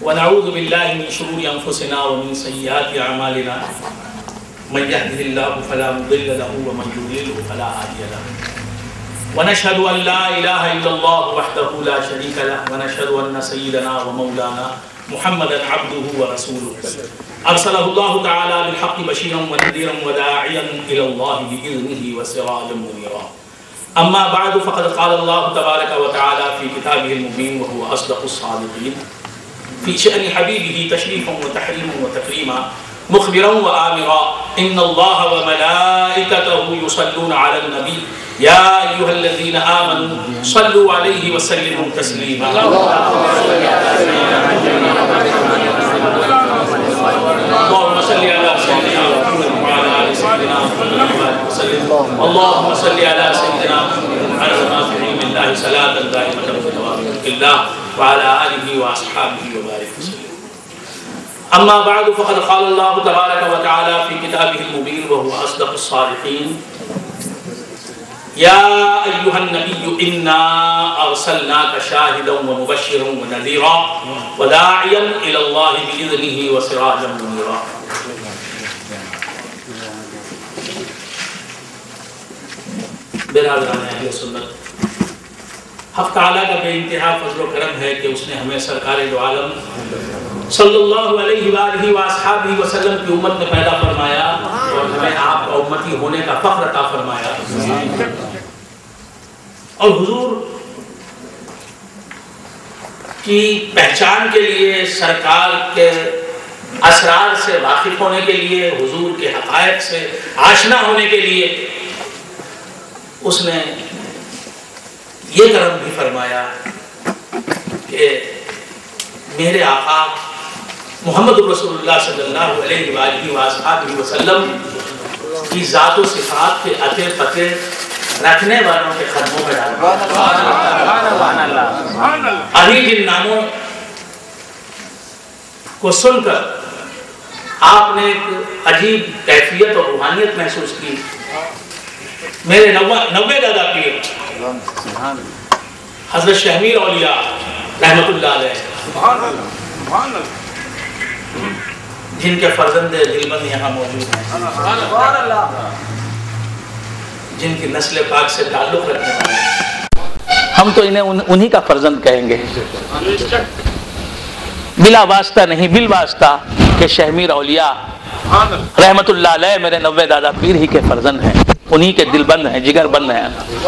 ونعوذ باللہ من شرور انفسنا ومن سیئات اعمالنا من يهده الله فلا مضل له ومن يضلل فلا هادي له ونشهد ان لا اله الا الله وحده لا شريك له ونشهد ان سيدنا ومولانا محمدا عبده ورسوله ارسله الله تعالى بالحق بشيرا ونذيرا وداعيا الى الله باذنه وسراجا منيرا. اما بعد فقد قال الله تبارك وتعالى في كتابه المبين وهو اصدق الصادقين في شأن حبيبه تشريفا وتحريما وتكريما مخبرا وآمرا ان الله وملائكته يصلون على النبي يا ايها الذين آمنوا صلوا عليه وسلموا تسليما. اللهم صل على سيدنا محمد وعلى آل سيدنا محمد وسلم. اللهم صل على سيدنا محمد وعلى ما في علم الله صلاة دائمة بدوام ملك الله وعلى آله وأصحابه وبارك وسلم. أما بعد فقد قال الله تبارك وتعالى في كتابه المبين وهو أصدق الصادقين يا أيها النبي إنا أرسلناك شاهدا ومبشرا ونذيرا وداعيا إلى الله بإذنه وسراجا منيرا. برادران اہل سنت، حق تعالیٰ کا بے انتہا فضل و کرم ہے کہ اس نے ہمیں سرکار دو عالم صلی اللہ علیہ وآلہ وآصحابہ وسلم کی امت میں پیدا فرمایا اور ہمیں آپ کا امتی ہونے کا فخر عطا فرمایا. اور حضور کی پہچان کے لیے، سرکار کے اسرار سے واقف ہونے کے لیے، حضور کے حقائق سے آشنا ہونے کے لیے اس نے یہ کرم بھی فرمایا کہ میرے آقا محمد رسول اللہ صلی اللہ علیہ وآلہ وآلہ وسلم کی ذات و صفات کے عطے پتے رکھنے والوں کے قدموں میں ڈالا. ابھی جن ناموں کو سن کر آپ نے ایک عجیب کیفیت اور روحانیت محسوس کی. میرے 90 دادا پیر حضرت شہمیر اولیاء رحمت اللہ علیہ، جن کے فرزند دلبند یہاں موجود ہیں، جن کی نسل پاک سے تعلق رکھنے والے ہیں، ہم تو انہیں انہی کا فرزند کہیں گے بلا واسطہ نہیں، بالواسطہ کہ شہمیر اولیاء رحمت اللہ علیہ میرے 90 دادا پیر ہی کے فرزند ہیں، انہی کے دل بند ہیں، جگر بند ہیں.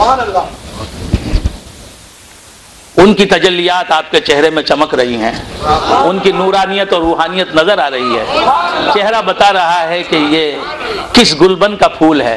ان کی تجلیات آپ کے چہرے میں چمک رہی ہیں، ان کی نورانیت اور روحانیت نظر آ رہی ہے. چہرہ بتا رہا ہے کہ یہ کس گلبن کا پھول ہے.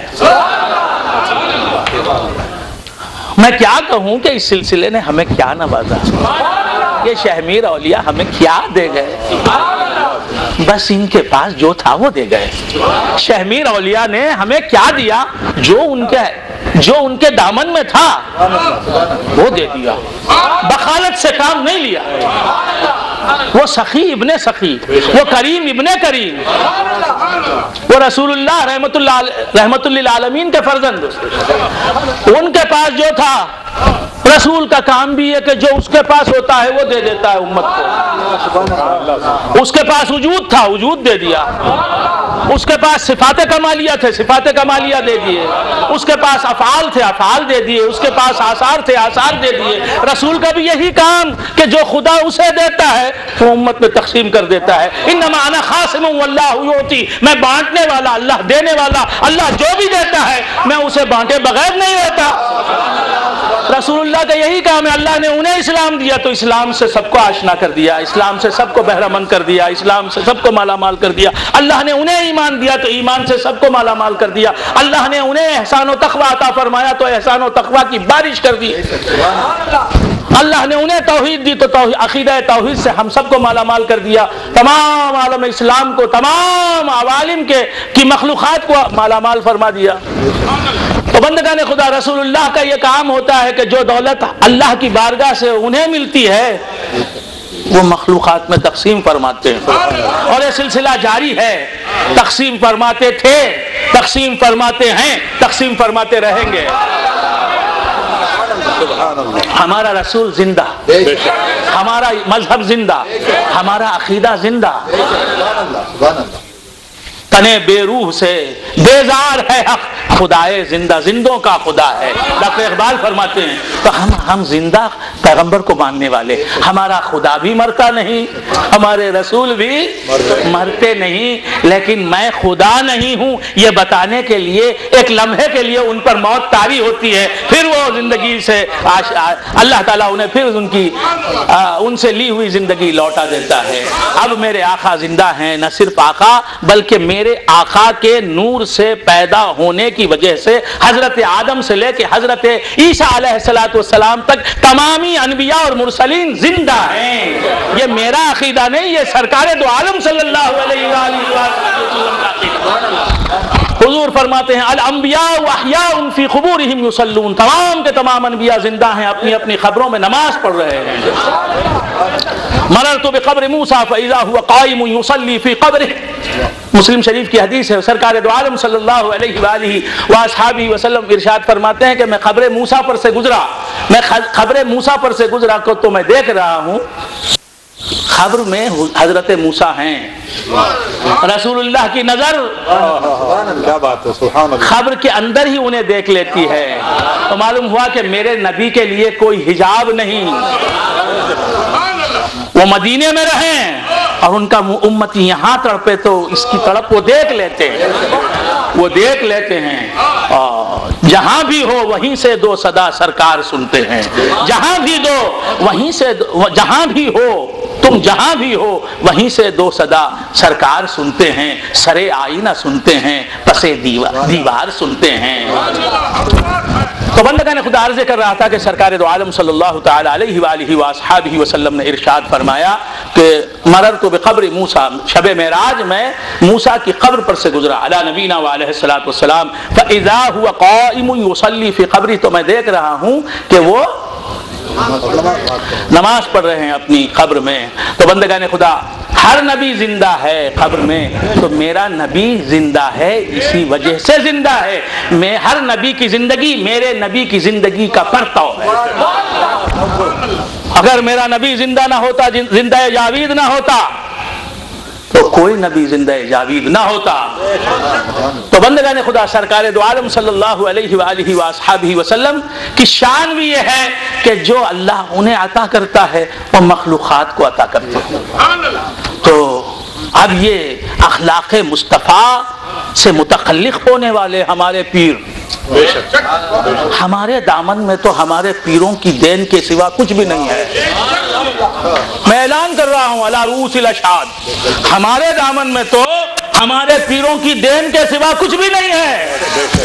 میں کیا کہوں کہ اس سلسلے نے ہمیں کیا نوازا، یہ شہمیر اولیاء ہمیں کیا دے گئے. بس ان کے پاس جو تھا وہ دے گئے. شہمیر اولیاء نے ہمیں کیا دیا؟ جو ان کے دامن میں تھا وہ دے دیا. بخالت سے کام نہیں لیا. وہ سخی ابن سخی، وہ کریم ابن کریم، وہ رسول اللہ رحمت للعالمین کے فرزند. ان کے پاس جو تھا، رسول کا کام بھی ہے کہ جو اس کے پاس ہوتا ہے وہ دے دیتا ہے امت کو. اس کے پاس وجود تھا، وجود دے دیا. اس کے پاس صفات کمالیہ تھے، صفات کمالیہ دے دیے. اس کے پاس افعال تھے، افعال دے دیے. اس کے پاس آثار تھے، آثار دے دیے. رسول کا بھی یہی کام کہ جو خدا اسے دیتا ہے وہ امت میں تقسیم کر دیتا ہے. انما انا خاصم واللہ یعطی، میں بانٹنے والا، اللہ دینے والا. اللہ جو بھی دیتا ہے میں اسے بانٹے بغیر نہیں رہتا. رسول اللہ کا یہی کام ہے. اللہ نے انہیں اسلام دیا تو اسلام سے سب کو آشنا کر دیا، اسلام سے سب کو بہرہ مند کر دیا، اسلام سے سب کو مالا مال کر دیا. اللہ نے انہیں ایمان دیا تو ایمان سے سب کو مالا مال کر دیا. اللہ نے انہیں احسان و تقویٰ عطا فرمایا تو احسان و تقویٰ کی بارش کر دی. اللہ نے انہیں توحید دی تو عقیدہ توحید سے ہم سب کو مالا مال کر دیا. تمام عالم اسلام کو، تمام عوالم کی مخلوقات کو مالا مال فرما دیا. تو بندگان خدا، رسول اللہ کا یہ کام ہوتا ہے کہ جو دولت اللہ کی بارگاہ سے انہیں ملتی ہے وہ مخلوقات میں تقسیم فرماتے ہیں. اور یہ سلسلہ جاری ہے. تقسیم فرماتے تھے، تقسیم فرماتے ہیں، تقسیم فرماتے رہیں گے. ہمارا رسول زندہ، ہمارا مذہب زندہ، ہمارا عقیدہ زندہ، تنے بے روح سے بیزار ہے حق، خدائے زندہ زندوں کا خدا ہے۔ ڈاکٹر اقبال فرماتے ہیں تو ہم زندہ پیغمبر کو ماننے والے، ہمارا خدا بھی مرتا نہیں، ہمارے رسول بھی مرتے نہیں، لیکن میں خدا نہیں ہوں یہ بتانے کے لیے ایک لمحے کے لیے ان پر موت طاری ہوتی ہے، پھر وہ زندگی سے اللہ تعالیٰ انہیں پھر ان سے لی ہوئی زندگی لوٹا دیتا ہے۔ اب میرے آقا زندہ ہیں، نہ صرف آقا بلکہ میرے آقا کے نور سے پیدا ہونے کی وجہ سے حضرت آدم سے لے کے حضرت عیسیٰ علیہ السلام تک تمامی انبیاء اور مرسلین زندہ ہیں۔ یہ میرا عقیدہ نہیں، یہ سرکار دو عالم صلی اللہ علیہ وآلہ وسلم کا عقیدہ۔ حضور فرماتے ہیں الانبیاء احیاء فی قبورہم یصلون، تمام کے تمام انبیاء زندہ ہیں، اپنی اپنی قبروں میں نماز پڑھ رہے ہیں۔ مررت بقبر موسیٰ فاذا هو قائم یصلی فی قبرہ، مسلم شریف کی حدیث ہے۔ سرکار دو عالم صلی اللہ علیہ وآلہ وآصحابہ وسلم ارشاد فرماتے ہیں کہ میں قبر موسیٰ پر سے گزرا، تو میں دیکھ رہا ہوں قبر میں حضرت موسیٰ ہیں، رسول اللہ کی نظر قبر کے اندر ہی انہیں دیکھ لیتی ہے، تو معلوم ہوا کہ میرے نبی کے لیے کوئی حجاب نہیں، وہ مدینے میں رہیں اور ان کا امتی یہاں تڑپے تو اس کی تڑپ وہ دیکھ لیتے ہیں، اور جہاں بھی ہو وہیں سے دو صدا سرکار سنتے ہیں، جہاں بھی ہو تم جہاں بھی ہو وہیں سے دو صدا سرکار سنتے ہیں، سرے آئینہ سنتے ہیں، پسے دیوار سنتے ہیں۔ تو بندگان خدا عرض کر رہا تھا کہ سرکار دو عالم صلی اللہ تعالی علیہ وآلہ وآصحابہ وسلم نے ارشاد فرمایا کہ مررت بقبر موسیٰ، شب معراج میں موسیٰ کی قبر پر سے گزرا علی نبینا وعلیہ الصلوۃ والسلام، فاذا هو قائم یصلی فی قبری، تو میں دیکھ رہا ہوں کہ وہ نماز پڑھ رہے ہیں اپنی قبر میں۔ تو بندگان خدا ہر نبی زندہ ہے قبر میں، تو میرا نبی زندہ ہے اسی وجہ سے زندہ ہے، میں ہر نبی کی زندگی میرے نبی کی زندگی کا پرتو ہے۔ اگر میرا نبی زندہ نہ ہوتا، زندہ جاوید نہ ہوتا، تو کوئی نبی زندہ جاوید نہ ہوتا۔ تو بندگان خدا سرکار دو عالم صلی اللہ علیہ وآلہ وآصحابہ وسلم کی شان بھی یہ ہے کہ جو اللہ انہیں عطا کرتا ہے وہ مخلوقات کو عطا کرتا ہے۔ تو اب یہ اخلاق مصطفیٰ سے متخلق ہونے والے ہمارے پیر، ہمارے دامن میں تو ہمارے پیروں کی دین کے سوا کچھ بھی نہیں ہے۔ میں اعلان کر رہا ہوں علی رؤوس الاشہاد، ہمارے دامن میں تو ہمارے پیروں کی دین کے سوا کچھ بھی نہیں ہے۔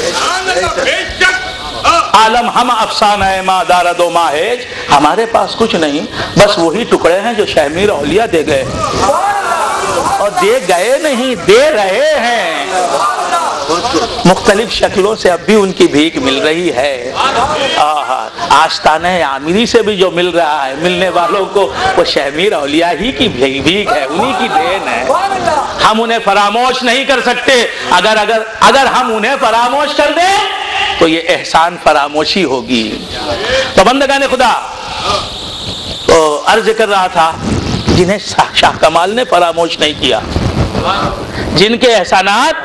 عالم ہم افسانہ ما دارد و ماہج، ہمارے پاس کچھ نہیں، بس وہی ٹکڑے ہیں جو شہ میر اولیاء دے گئے، اور دے گئے نہیں، دے رہے ہیں، مختلف شکلوں سے اب بھی ان کی بھیک مل رہی ہے۔ آستانہ عامری سے بھی جو مل رہا ہے، ملنے والوں کو وہ شہ میر اولیاء ہی کی بھیک ہے، انہی کی دین ہے۔ ہم انہیں فراموش نہیں کر سکتے، اگر ہم انہیں فراموش کر دیں تو یہ احسان فراموشی ہوگی۔ تو بندگان خدا تو عرض کر رہا تھا جنہیں شاہ کمال نے فراموش نہیں کیا، جن کے احسانات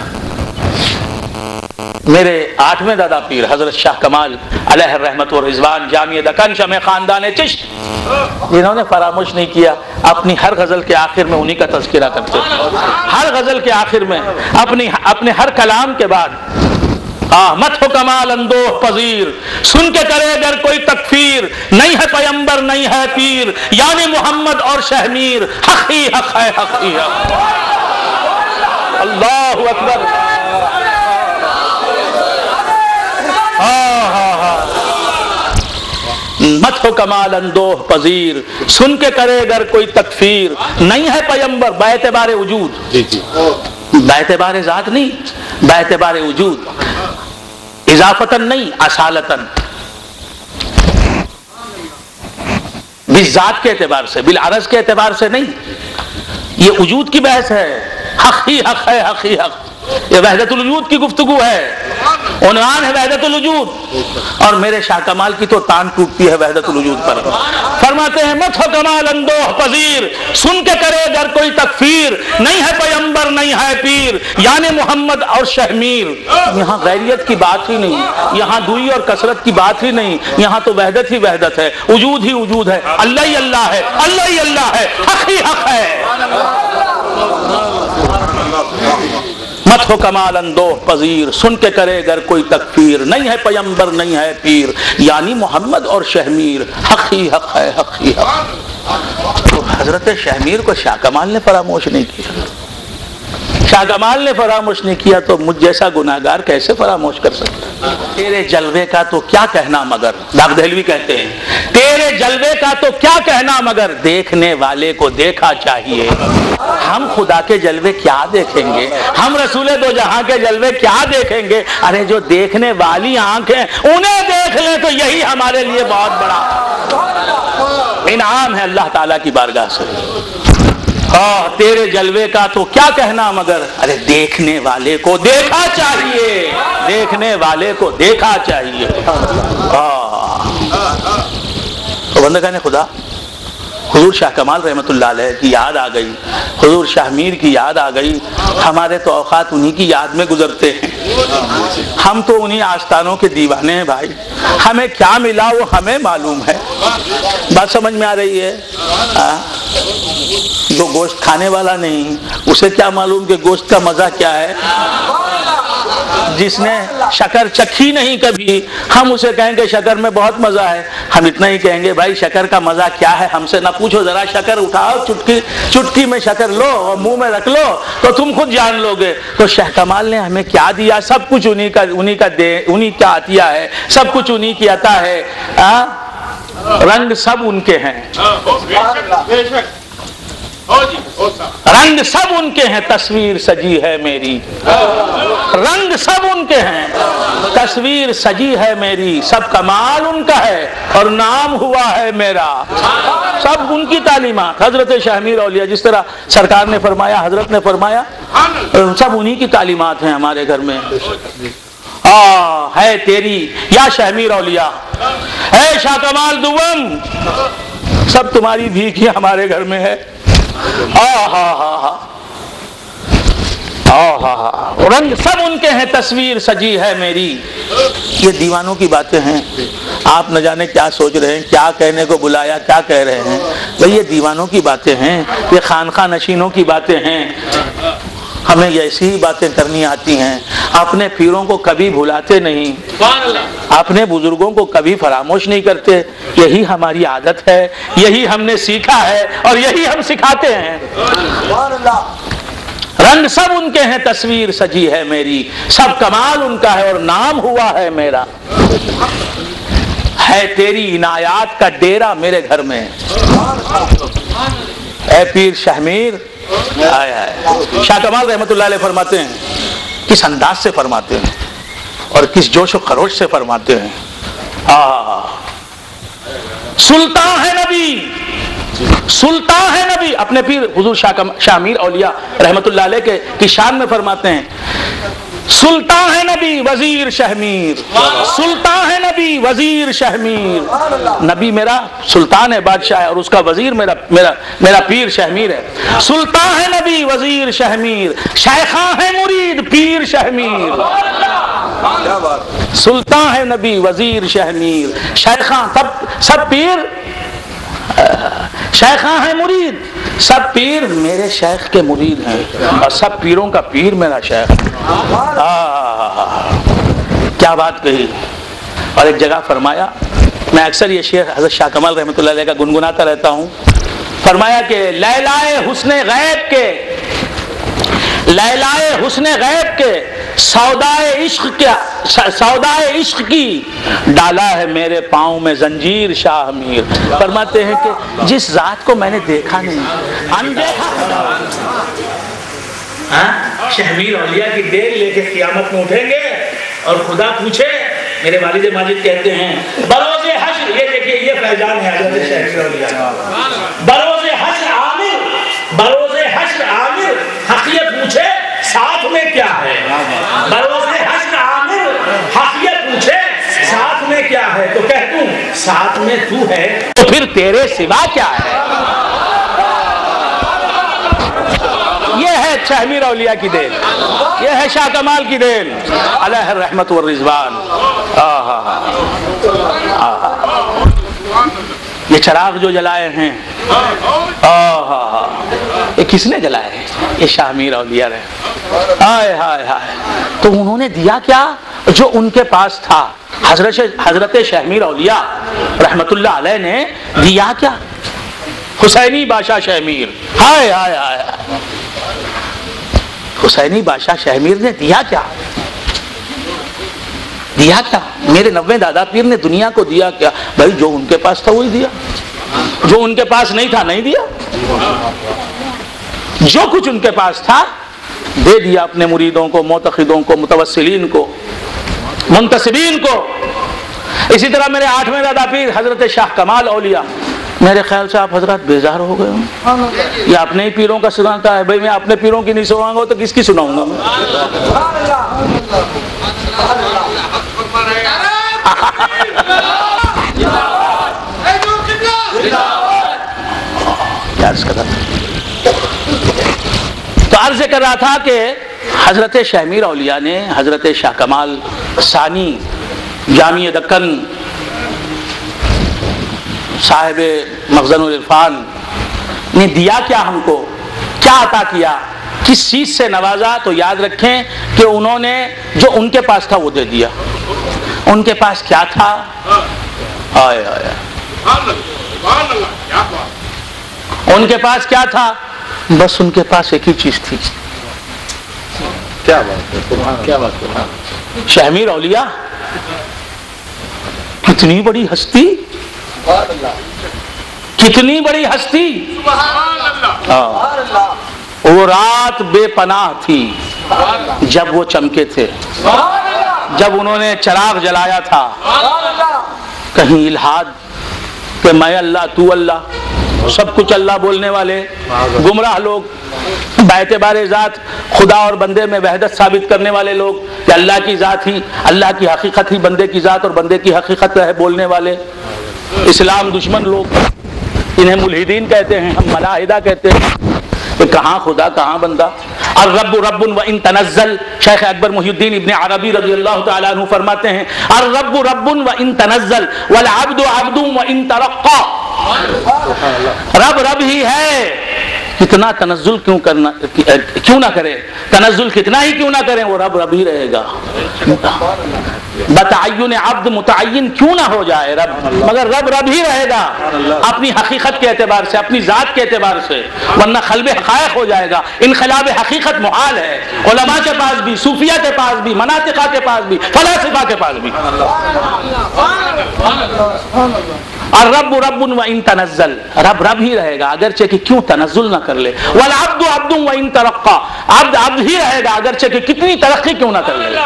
میرے 8ویں دادا پیر حضرت شاہ کمال علیہ الرحمت و رضوان جامع دکن شمع خاندان چشت، جنہوں نے فراموش نہیں کیا، اپنی ہر غزل کے آخر میں انہی کا تذکرہ کرتے، ہر غزل کے آخر میں اپنے ہر کلام کے بعد مت ہو کمال اندوہ پذیر، سن کے کرے اگر کوئی تکفیر، نہیں ہے پیمبر نہیں ہے پیر، یعنی محمد اور شہمیر، حق ہی حق ہے، حق ہی حق۔ اللہ اکبر۔ مت ہو کمال اندوہ پذیر، سن کے کرے اگر کوئی تکفیر، نہیں ہے پیمبر باعتبار وجود، باعتبار ذات نہیں، باعتبار وجود، اضافتاً نہیں اصالتاً، بالذات کے اعتبار سے، بالعرض کے اعتبار سے نہیں، یہ وجود کی بحث ہے، حق ہی حق ہے، حق ہی حق، یہ وحدت الوجود کی گفتگو ہے۔ عنوان ہے وحدت الوجود، اور میرے شاہ کمال کی تو تان ٹوٹتی ہے وحدت الوجود پر۔ فرماتے ہیں مت ہو کمال اندوہ پذیر، سن کے کرے اگر کوئی تکفیر، نہیں ہے پیغمبر نہیں ہے پیر، یعنی محمد اور شہمیر۔ یہاں غیریت کی بات ہی نہیں، یہاں دوئی اور کثرت کی بات ہی نہیں، یہاں تو وحدت ہی وحدت ہے، وجود ہی وجود ہے، اللہ ہی اللہ ہے، اللہ ہی اللہ ہے، حق ہی حق ہے۔ مت ہو کمال اندوہ پذیر، سن کے کرے اگر کوئی تکفیر، نہیں ہے پیغمبر نہیں ہے پیر، یعنی محمد اور شہمیر، حق ہی حق ہے، حق ہی حق۔ تو حضرت شہمیر کو شاہ کمال نے فراموش نہیں کیا، شاہ کمال نے فراموش نہیں کیا تو مجھ جیسا گناہگار کیسے فراموش کر سکتا؟ تیرے جلوے کا تو کیا کہنا مگر، داغ دہلوی کہتے ہیں تیرے جلوے کا تو کیا کہنا مگر، دیکھنے والے کو دیکھا چاہیے۔ ہم خدا کے جلوے کیا دیکھیں گے، ہم رسول دو جہاں کے جلوے کیا دیکھیں گے؟ ارے جو دیکھنے والی آنکھیں انہیں دیکھ لیں تو یہی ہمارے لیے بہت بڑا انعام ہے اللہ تعالیٰ کی بارگاہ سے۔ تیرے جلوے کا تو کیا کہنا مگر، ارے دیکھنے والے کو دیکھا چاہیے، دیکھنے والے کو دیکھا چاہیے۔ تو بندگان خدا، حضور شاہ کمال رحمت اللہ علیہ کی یاد آ گئی، حضور شاہ میر کی یاد آ گئی۔ ہمارے تو اوقات انہی کی یاد میں گزرتے ہیں، ہم تو انہی آستانوں کے دیوانے ہیں بھائی، ہمیں کیا ملا وہ ہمیں معلوم ہے۔ بات سمجھ میں آ رہی ہے؟ جو گوشت کھانے والا نہیں اسے کیا معلوم کہ گوشت کا مزہ کیا ہے؟ جس نے شکر چکھی نہیں کبھی، ہم اسے کہیں گے شکر میں بہت مزہ ہے، ہم اتنا ہی کہیں گے بھائی شکر کا مزہ کیا ہے ہم سے نہ پوچھو، ذرا شکر اٹھاؤ، چٹکی میں شکر لو اور منہ میں رکھ لو تو تم خود جان لو گے۔ تو شاہ کمال نے ہمیں کیا دیا؟ سب کچھ انہی کا عطیہ ہے، سب کچھ انہی کی عطا ہے۔ رنگ سب ان کے ہیں، رنگ سب ان کے ہیں، تصویر سجی ہے میری، رنگ سب ان کے ہیں، تصویر سجی ہے میری، سب کمال ان کا ہے اور نام ہوا ہے میرا۔ سب ان کی تعلیمات، حضرت شاہ میر اولیاء جس طرح سرکار نے فرمایا، حضرت نے فرمایا، سب انہی کی تعلیمات ہیں ہمارے گھر میں۔ ہے تیری یا شاہ میر اولیاء، ہے شاہ کمال دوم، سب تمہاری بھیک ہی ہمارے گھر میں ہے۔ رنگ سب ان کے ہیں، تصویر سجی ہے میری۔ یہ دیوانوں کی باتیں ہیں، آپ نہ جانے کیا سوچ رہے ہیں، کیا کہنے کو بلایا، کیا کہہ رہے ہیں بھئی، یہ دیوانوں کی باتیں ہیں، یہ خانقاہ نشینوں کی باتیں ہیں۔ ہمیں ایسی ہی باتیں کرنی آتی ہیں، اپنے پیروں کو کبھی بھلاتے نہیں، اپنے بزرگوں کو کبھی فراموش نہیں کرتے، یہی ہماری عادت ہے، یہی ہم نے سیکھا ہے اور یہی ہم سکھاتے ہیں۔ رنگ سب ان کے ہیں، تصویر سجی ہے میری، سب کمال ان کا ہے اور نام ہوا ہے میرا۔ ہے تیری عنایات کا ڈیرا میرے گھر میں، اے پیر شہمیر۔ شاہ کمال رحمت اللہ علیہ فرماتے ہیں، کس انداز سے فرماتے ہیں اور کس جوش و خروش سے فرماتے ہیں۔ سلطان ہے نبی، سلطان ہے نبی، اپنے پیر حضور شاہ میر اولیاء رحمت اللہ علیہ کی شان میں فرماتے ہیں، سلطان ہے نبی وزیر شہمیر، سلطان ہے نبی وزیر شہمیر۔ نبی میرا سلطان ہے، بادشاہ ہے، اور اس کا وزیر میرا پیر شہمیر ہے۔ سلطان ہے نبی وزیر شہمیر، شیخاں ہے مرید پیر شہمیر۔ سلطان ہے نبی وزیر شہمیر، شیخاں سب پیر، شیخاں ہیں مرید، سب پیر میرے شیخ کے مرید ہیں، اور سب پیروں کا پیر میرا شیخ۔ کیا بات کہی۔ اور ایک جگہ فرمایا، میں اکثر یہ شعر حضرت شاہ کمال رحمت اللہ علیہ کا گنگناتا رہتا ہوں، فرمایا کہ لیلائے حسن غیب کے، لیلائے حسن غیب کے سودائے عشق کی ڈالا ہے میرے پاؤں میں زنجیر شاہ میر۔ فرماتے ہیں کہ جس ذات کو میں نے دیکھا نہیں، اندیکھا، شہمیر اولیاء کی دیر لے کے قیامت میں اٹھیں گے اور خدا پوچھے، میرے والد ماجد کہتے ہیں بروز حشر، یہ دیکھیے یہ فیضان ہے حضرت شہمیر اولیاء، بروز حشر عامر، بروز حشر عامر، حقیقت پوچھے ساتھ میں کیا ہے، بروز حشر عامر کیا ہے تو کہہ دوں ساتھ میں تو ہے تو پھر تیرے سوا کیا ہے. یہ ہے شاہ میر اولیاء کی دین, یہ ہے شاہ کمال کی دین علیہ الرحمت والرضوان. یہ چراغ جو جلائے ہیں یہ کس نے جلائے ہیں؟ یہ شاہ میر اولیاء رہے. ہائے ہائے ہائے. تو انہوں نے دیا کیا جو ان کے پاس تھا. حضرت شاہ میر اولیاء رحمت اللہ علیہ نے دیا کیا؟ حسینی بادشاہ شاہ میر, ہائے ہائے ہائے, حسینی بادشاہ شاہ میر نے دیا کیا؟ دیا کیا؟ میرے 90 دادا پیر نے دنیا کو دیا کیا؟ بھائی جو ان کے پاس تھا وہی دیا, جو ان کے پاس نہیں تھا نہیں دیا. جو کچھ ان کے پاس تھا دے دیا اپنے مریدوں کو, معتقدوں کو, متوسلین کو, منتسبین کو. اسی طرح میرے 8ویں دادا پیر حضرت شاہ کمال اولیاء, میرے خیال سے آپ حضرات بیزار ہو گئے ہوں. یہ اپنے ہی پیروں کا سناتا ہے. بھائی میں اپنے پیروں کی نہیں سناؤں گا تو کس کی سناؤں گا میں؟ تو عرض کر رہا تھا کہ حضرت شاہ میر اولیاء نے حضرت شاہ کمال ثانی جامع دکن صاحب مخزن العرفان نے دیا کیا ہم کو, کیا عطا کیا, کس چیز سے نوازا؟ تو یاد رکھیں کہ انہوں نے جو ان کے پاس تھا وہ دے دیا. ان کے پاس کیا تھا؟ آئے آئے. ان کے پاس کیا تھا؟ بس ان کے پاس ایک ہی چیز تھی. کیا بات ہے. شاہ میر اولیاء کتنی بڑی ہستی, کتنی بڑی ہستی. وہ رات بے پناہ تھی جب وہ چمکے تھے, جب انہوں نے چراغ جلایا تھا. کہیں الہاد کہ میں اللہ تو اللہ, سب کچھ اللہ بولنے والے گمراہ لوگ, باعتبار ذات خدا اور بندے میں وحدت ثابت کرنے والے لوگ, کہ اللہ کی ذات ہی, اللہ کی حقیقت ہی بندے کی ذات اور بندے کی حقیقت ہے بولنے والے اسلام دشمن لوگ, انہیں ملحدین کہتے ہیں, ہم ملاحدہ کہتے ہیں. کہ کہاں خدا کہاں بندہ. الرب رب و ان تنزل, شیخ اکبر محی الدین ابن عربی رضی اللہ تعالیٰ عنہ فرماتے ہیں الرب رب و ان تنزل والعبد عبد و ان ترقى. رب رب ہی ہے, کتنا تنزل کیوں نہ کرے, تنزل کتنا ہی کیوں نہ کریں, وہ رب رب ہی رہے گا. بتعین عبد متعین کیوں نہ ہو جائے رب, مگر رب رب ہی رہے گا اپنی حقیقت کے اعتبار سے, اپنی ذات کے اعتبار سے, ورنہ خلب حقائق ہو جائے گا. انقلاب حقیقت محال ہے, علماء کے پاس بھی, صوفیہ کے پاس بھی, مناطقہ کے پاس بھی, فلاسفہ کے پاس بھی. الرب رب و ان تنزل, رب رب ہی رہے گا اگرچہ کہ کیوں تنزل نہ کر لے. والعبد عبد و ان ترقى, عبد عبد ہی رہے گا اگرچہ کہ کتنی ترقی کیوں نہ کر لے.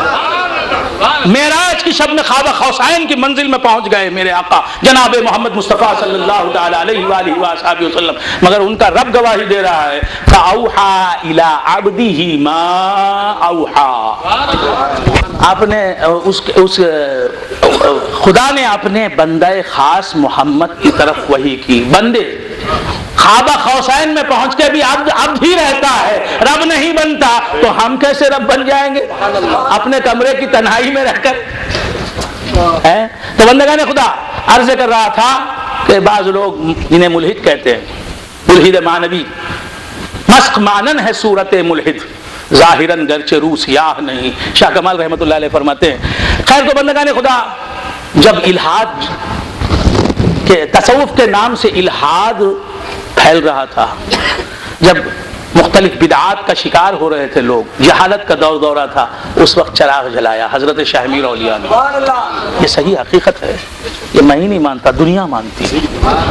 معراج کی شب میں خواب قوسین کی منزل میں پہنچ گئے میرے آقا جناب محمد مصطفیٰ صلی اللہ تعالی علیہ وآلہ وآلہ وسلم, مگر ان کا رب گواہی دے رہا ہے فَأَوْحَى إِلَىٰ عَبْدِهِ مَا أَوْحَى. آپ نے اس خدا نے اپنے بندہ خاص محمد کی طرف وحی کی. بندے خوابہ قوسین میں پہنچ کے بھی عبد عبد ہی رہتا ہے, رب نہیں بنتا, تو ہم کیسے رب بن جائیں گے اپنے کمرے کی تنہائی میں رہ کر؟ تو بندگان خدا, عرض کر رہا تھا کہ بعض لوگ جنہیں ملحد کہتے ہیں, ملحد معنوی, مسخ مانن ہے صورت ملحد, ظاہراً گرچہ روح سیاہ نہیں. شاہ کمال رحمت اللہ علیہ فرماتے ہیں. خیر تو بندگان خدا, جب الہاد کے تصوف کے نام سے الہاد پھیل رہا تھا, جب مختلف بدعات کا شکار ہو رہے تھے لوگ, جہالت کا دور دورہ تھا, اس وقت چراغ جلایا حضرت شاہ میر اولیاء نے. یہ صحیح حقیقت ہے, یہ میں ہی نہیں مانتا, دنیا مانتی ہے.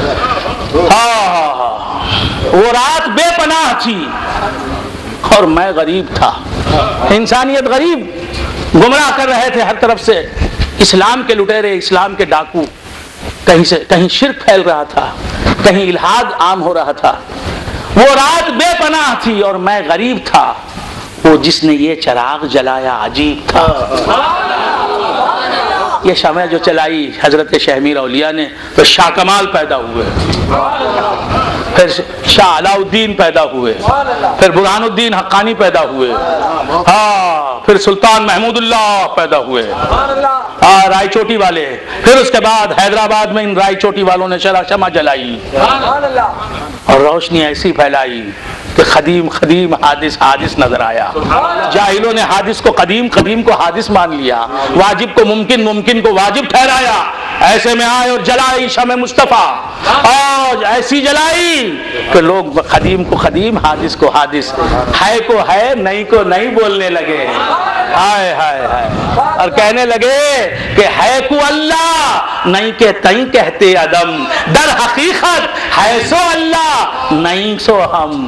وہ رات بے پناہ تھی اور میں غریب تھا, انسانیت غریب, گمراہ کر رہے تھے ہر طرف سے, اسلام کے لٹیرے, اسلام کے ڈاکو, کہیں شرک پھیل رہا تھا, کہیں الہاد عام ہو رہا تھا. وہ رات بے پناہ تھی اور میں غریب تھا, وہ جس نے یہ چراغ جلایا عجیب تھا. یہ شمع جو چلائی حضرت شہمیر اولیاء نے تو شاہ کمال پیدا ہوئے، پھر شاہ علاء الدین پیدا ہوئے، پھر برہان الدین حقانی پیدا ہوئے، پھر سلطان محمود اللہ پیدا ہوئے، رائے چوٹی والے، پھر اس کے بعد حیدرآباد میں ان رائے چوٹی والوں نے شمع جلائی اور روشنی ایسی پھیلائی کہ قدیم قدیم حادث نظر آیا۔ جاہلوں نے حادث کو قدیم، قدیم کو حادث مان لیا، واجب کو ممکن، ممکن کو واجب ٹھہرایا۔ ایسے میں آئے اور جلائی شمع مصطفیٰ، اور ایسی جلائی کہ لوگ قدیم کو قدیم، حادث کو حادث، ہے کو ہے، نہیں کو نہیں بولنے لگے، ہائے ہائے ہائے، اور کہنے لگے کہ ہے کو اللہ، نہیں کہ تئیں کہتے عدم، در حقیقت ہے سو اللہ، نہیں سو ہم۔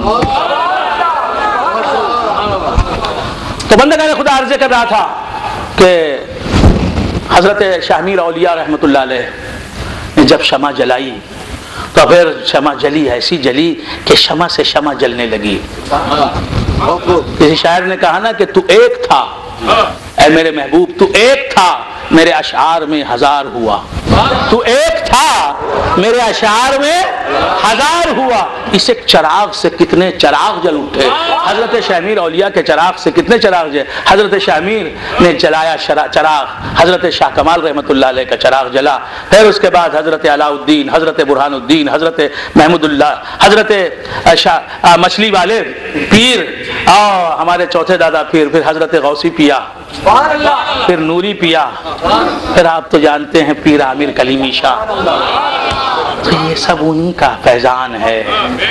تو بندگان خدا عرض کر رہا تھا کہ حضرت شہمیر اولیاء رحمۃ اللہ علیہ نے جب شمع جلائی تو پھر شمع جلی، ایسی جلی کہ شمع سے شمع جلنے لگی۔ کسی شاعر نے کہا نا کہ تو ایک تھا اے میرے محبوب، تو ایک تھا میرے اشعار میں ہزار ہوا، تو ایک تھا میرے اشعار میں ہزار ہوا۔ اس ایک چراغ سے کتنے چراغ جل اٹھے، حضرت شہمیر اولیاء کے چراغ سے کتنے چراغ جلے۔ حضرت شہمیر نے جلایا چراغ، حضرت شاہ کمال رحمۃ اللہ علیہ کا چراغ جلا، پھر اس کے بعد حضرت علاء الدین، حضرت برہان الدین، حضرت محمود اللہ، حضرت مچھلی والے پیر، اور ہمارے چوتھے دادا پیر، پھر حضرت غوثی پیا، پھر نوری پیا، پھر آپ تو جانتے ہیں پیر عامر کلیمی شاہ۔ تو یہ سب انہی کا فیضان ہے۔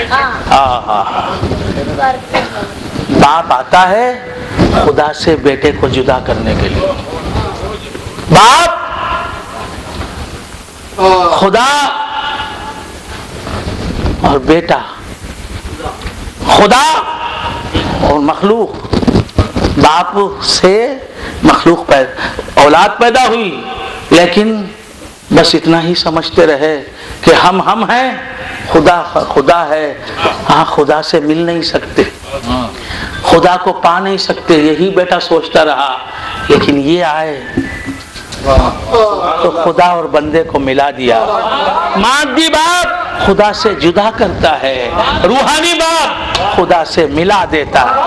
باپ آتا ہے خدا سے بیٹے کو جدا کرنے کے لیے، باپ، خدا اور بیٹا، خدا اور مخلوق، باپ سے مخلوق اولاد پیدا ہوئی، لیکن بس اتنا ہی سمجھتے رہے کہ ہم ہیں، خدا خدا ہے، ہاں خدا سے مل نہیں سکتے، خدا کو پا نہیں سکتے، یہی بیٹا سوچتا رہا۔ لیکن یہ آئے تو خدا اور بندے کو ملا دیا۔ مادی باپ خدا سے جدا کرتا ہے، روحانی باپ خدا سے ملا دیتا ہے۔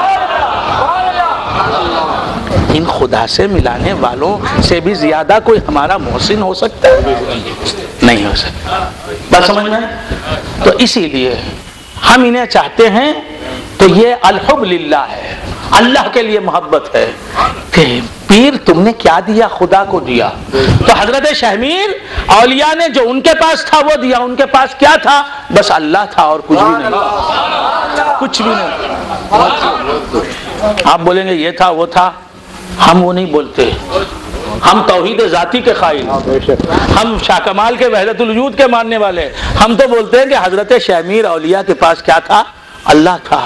ان خدا سے ملانے والوں سے بھی زیادہ کوئی ہمارا محسن ہو سکتا ہے؟ نہیں ہو سکتا۔ بات سمجھ میں؟ تو اسی لیے ہم انہیں چاہتے ہیں، تو یہ الحب للہ ہے، اللہ کے لیے محبت ہے کہ پیر تم نے کیا دیا، خدا کو دیا۔ تو حضرت شہمیر اولیاء نے جو ان کے پاس تھا وہ دیا، ان کے پاس کیا تھا؟ بس اللہ تھا اور کچھ بھی نہیں، کچھ بھی نہیں۔ آپ بولیں گے یہ تھا وہ تھا، ہم وہ نہیں بولتے، ہم توحید ذاتی کے قائل، ہم شاہ کمال کے وحدت الوجود کے ماننے والے، ہم تو بولتے ہیں کہ حضرت شہمیر اولیاء کے پاس کیا تھا؟ اللہ تھا،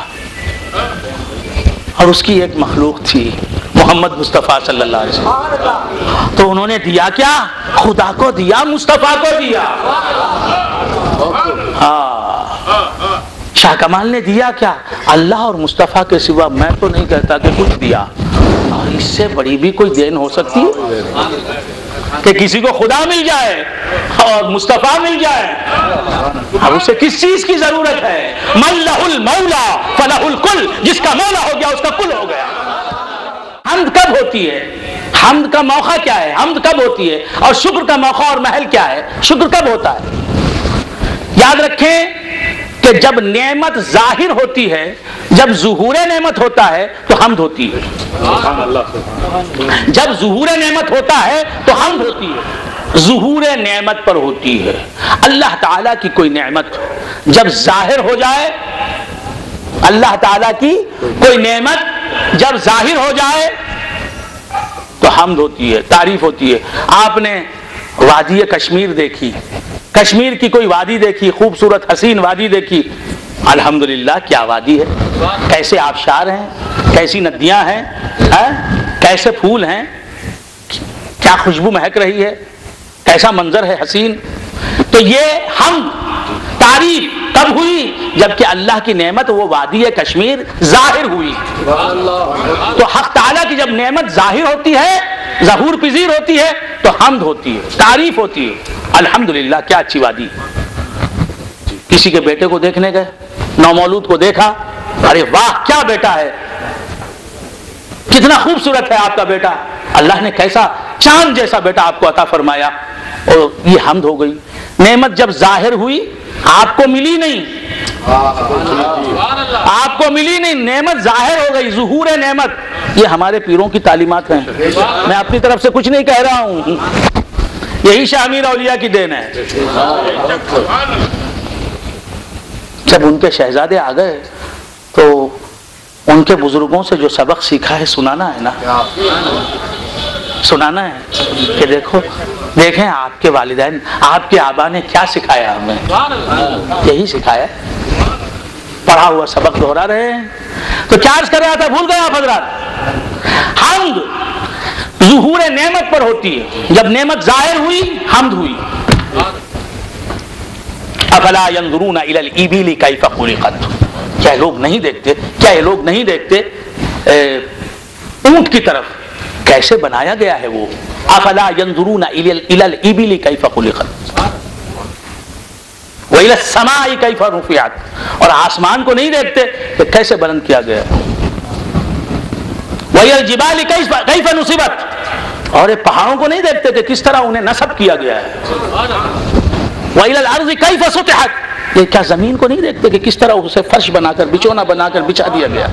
اور اس کی ایک مخلوق تھی محمد مصطفیٰ صلی اللہ علیہ وسلم۔ تو انہوں نے دیا کیا؟ خدا کو دیا، مصطفیٰ کو دیا۔ شاہ کمال نے دیا کیا؟ اللہ اور مصطفیٰ کے سوا میں تو نہیں کہتا کہ کچھ دیا، اور اس سے بڑی بھی کوئی دین ہو سکتی ہے کہ کسی کو خدا مل جائے اور مصطفیٰ مل جائے؟ اب اسے کس چیز کی ضرورت ہے؟ من لہ المولا فلہ الکل، جس کا مولا ہو گیا اس کا کل ہو گیا۔ حمد کب ہوتی ہے؟ حمد کا موقع کیا ہے؟ حمد کب ہوتی ہے؟ اور شکر کا موقع اور محل کیا ہے؟ شکر کب ہوتا ہے؟ یاد رکھیں کہ جب نعمت ظاہر ہوتی ہے، جب ظہور نعمت ہوتا ہے تو حمد ہوتی ہے۔ جب ظہور نعمت ہوتا ہے تو حمد ہوتی ہے، ظہور نعمت پر ہوتی ہے۔ اللہ تعالیٰ کی کوئی نعمت جب ظاہر ہو جائے، اللہ تعالیٰ کی کوئی نعمت جب ظاہر ہو جائے تو حمد ہوتی ہے، تعریف ہوتی ہے۔ آپ نے وادی کشمیر دیکھی، کشمیر کی کوئی وادی دیکھی، خوبصورت حسین وادی دیکھی، الحمدللہ کیا وادی ہے، کیسے آبشار ہیں، کیسی ندیاں ہیں، کیسے پھول ہیں، کیا خوشبو مہک رہی ہے، کیسا منظر ہے حسین۔ تو یہ حمد تعریف کب ہوئی؟ جبکہ اللہ کی نعمت وہ وادی کشمیر ظاہر ہوئی۔ تو حق تعالیٰ کی جب نعمت ظاہر ہوتی ہے ظہور پذیر ہوتی ہے تو حمد ہوتی ہے، تعریف ہوتی ہے۔ الحمدللہ، کیا اچھی وادی۔ کسی کے بیٹے کو دیکھنے گئے، نومولود کو دیکھا، ارے واہ کیا بیٹا ہے، کتنا خوبصورت ہے آپ کا بیٹا، اللہ نے کیسا چاند جیسا بیٹا آپ کو عطا فرمایا، اور یہ حمد ہو گئی۔ نعمت جب ظاہر ہوئی آپ کو ملی نہیں، آپ کو ملی نہیں، نعمت ظاہر ہو گئی، ظہور نعمت۔ یہ ہمارے پیروں کی تعلیمات ہیں، میں اپنی طرف سے کچھ نہیں کہہ رہا ہوں، یہی شاہ امیر اولیاء کی دین ہے۔ جب ان کے شہزادے آ گئے تو ان کے بزرگوں سے جو سبق سیکھا ہے سنانا ہے نا، سنانا ہے کہ دیکھو دیکھیں آپ کے والدین، آپ کے آبا نے کیا سکھایا ہمیں، یہی سکھایا، پڑھا ہوا سبق دہرا رہے ہیں۔ تو کیا عرض کر رہا تھا، بھول گئے آپ حضرات؟ حمد ظہور نعمت پر ہوتی ہے، جب نعمت ظاہر ہوئی حمد ہوئی۔ افلا ينظرون الى الابل كيف خلقت، کیا لوگ نہیں دیکھتے، کیا یہ لوگ نہیں دیکھتے اونٹ کی طرف کیسے بنایا گیا ہے وہ۔ افلا ينظرون الى الابل كيف خلقت والى السماء كيف رفعت، اور آسمان کو نہیں دیکھتے کہ کیسے بلند کیا گیا، والى الجبال كيف نصبت، اور پہاڑوں کو نہیں دیکھتے کہ کس طرح انہیں نصب کیا گیا ہے، وَإِلَى الْأَرْضِ كَيْفَ سُطِحَتْ، یہ کیا زمین کو نہیں دیکھتے کہ کس طرح اسے فرش بنا کر، بچھونا بنا کر بچھا دیا گیا۔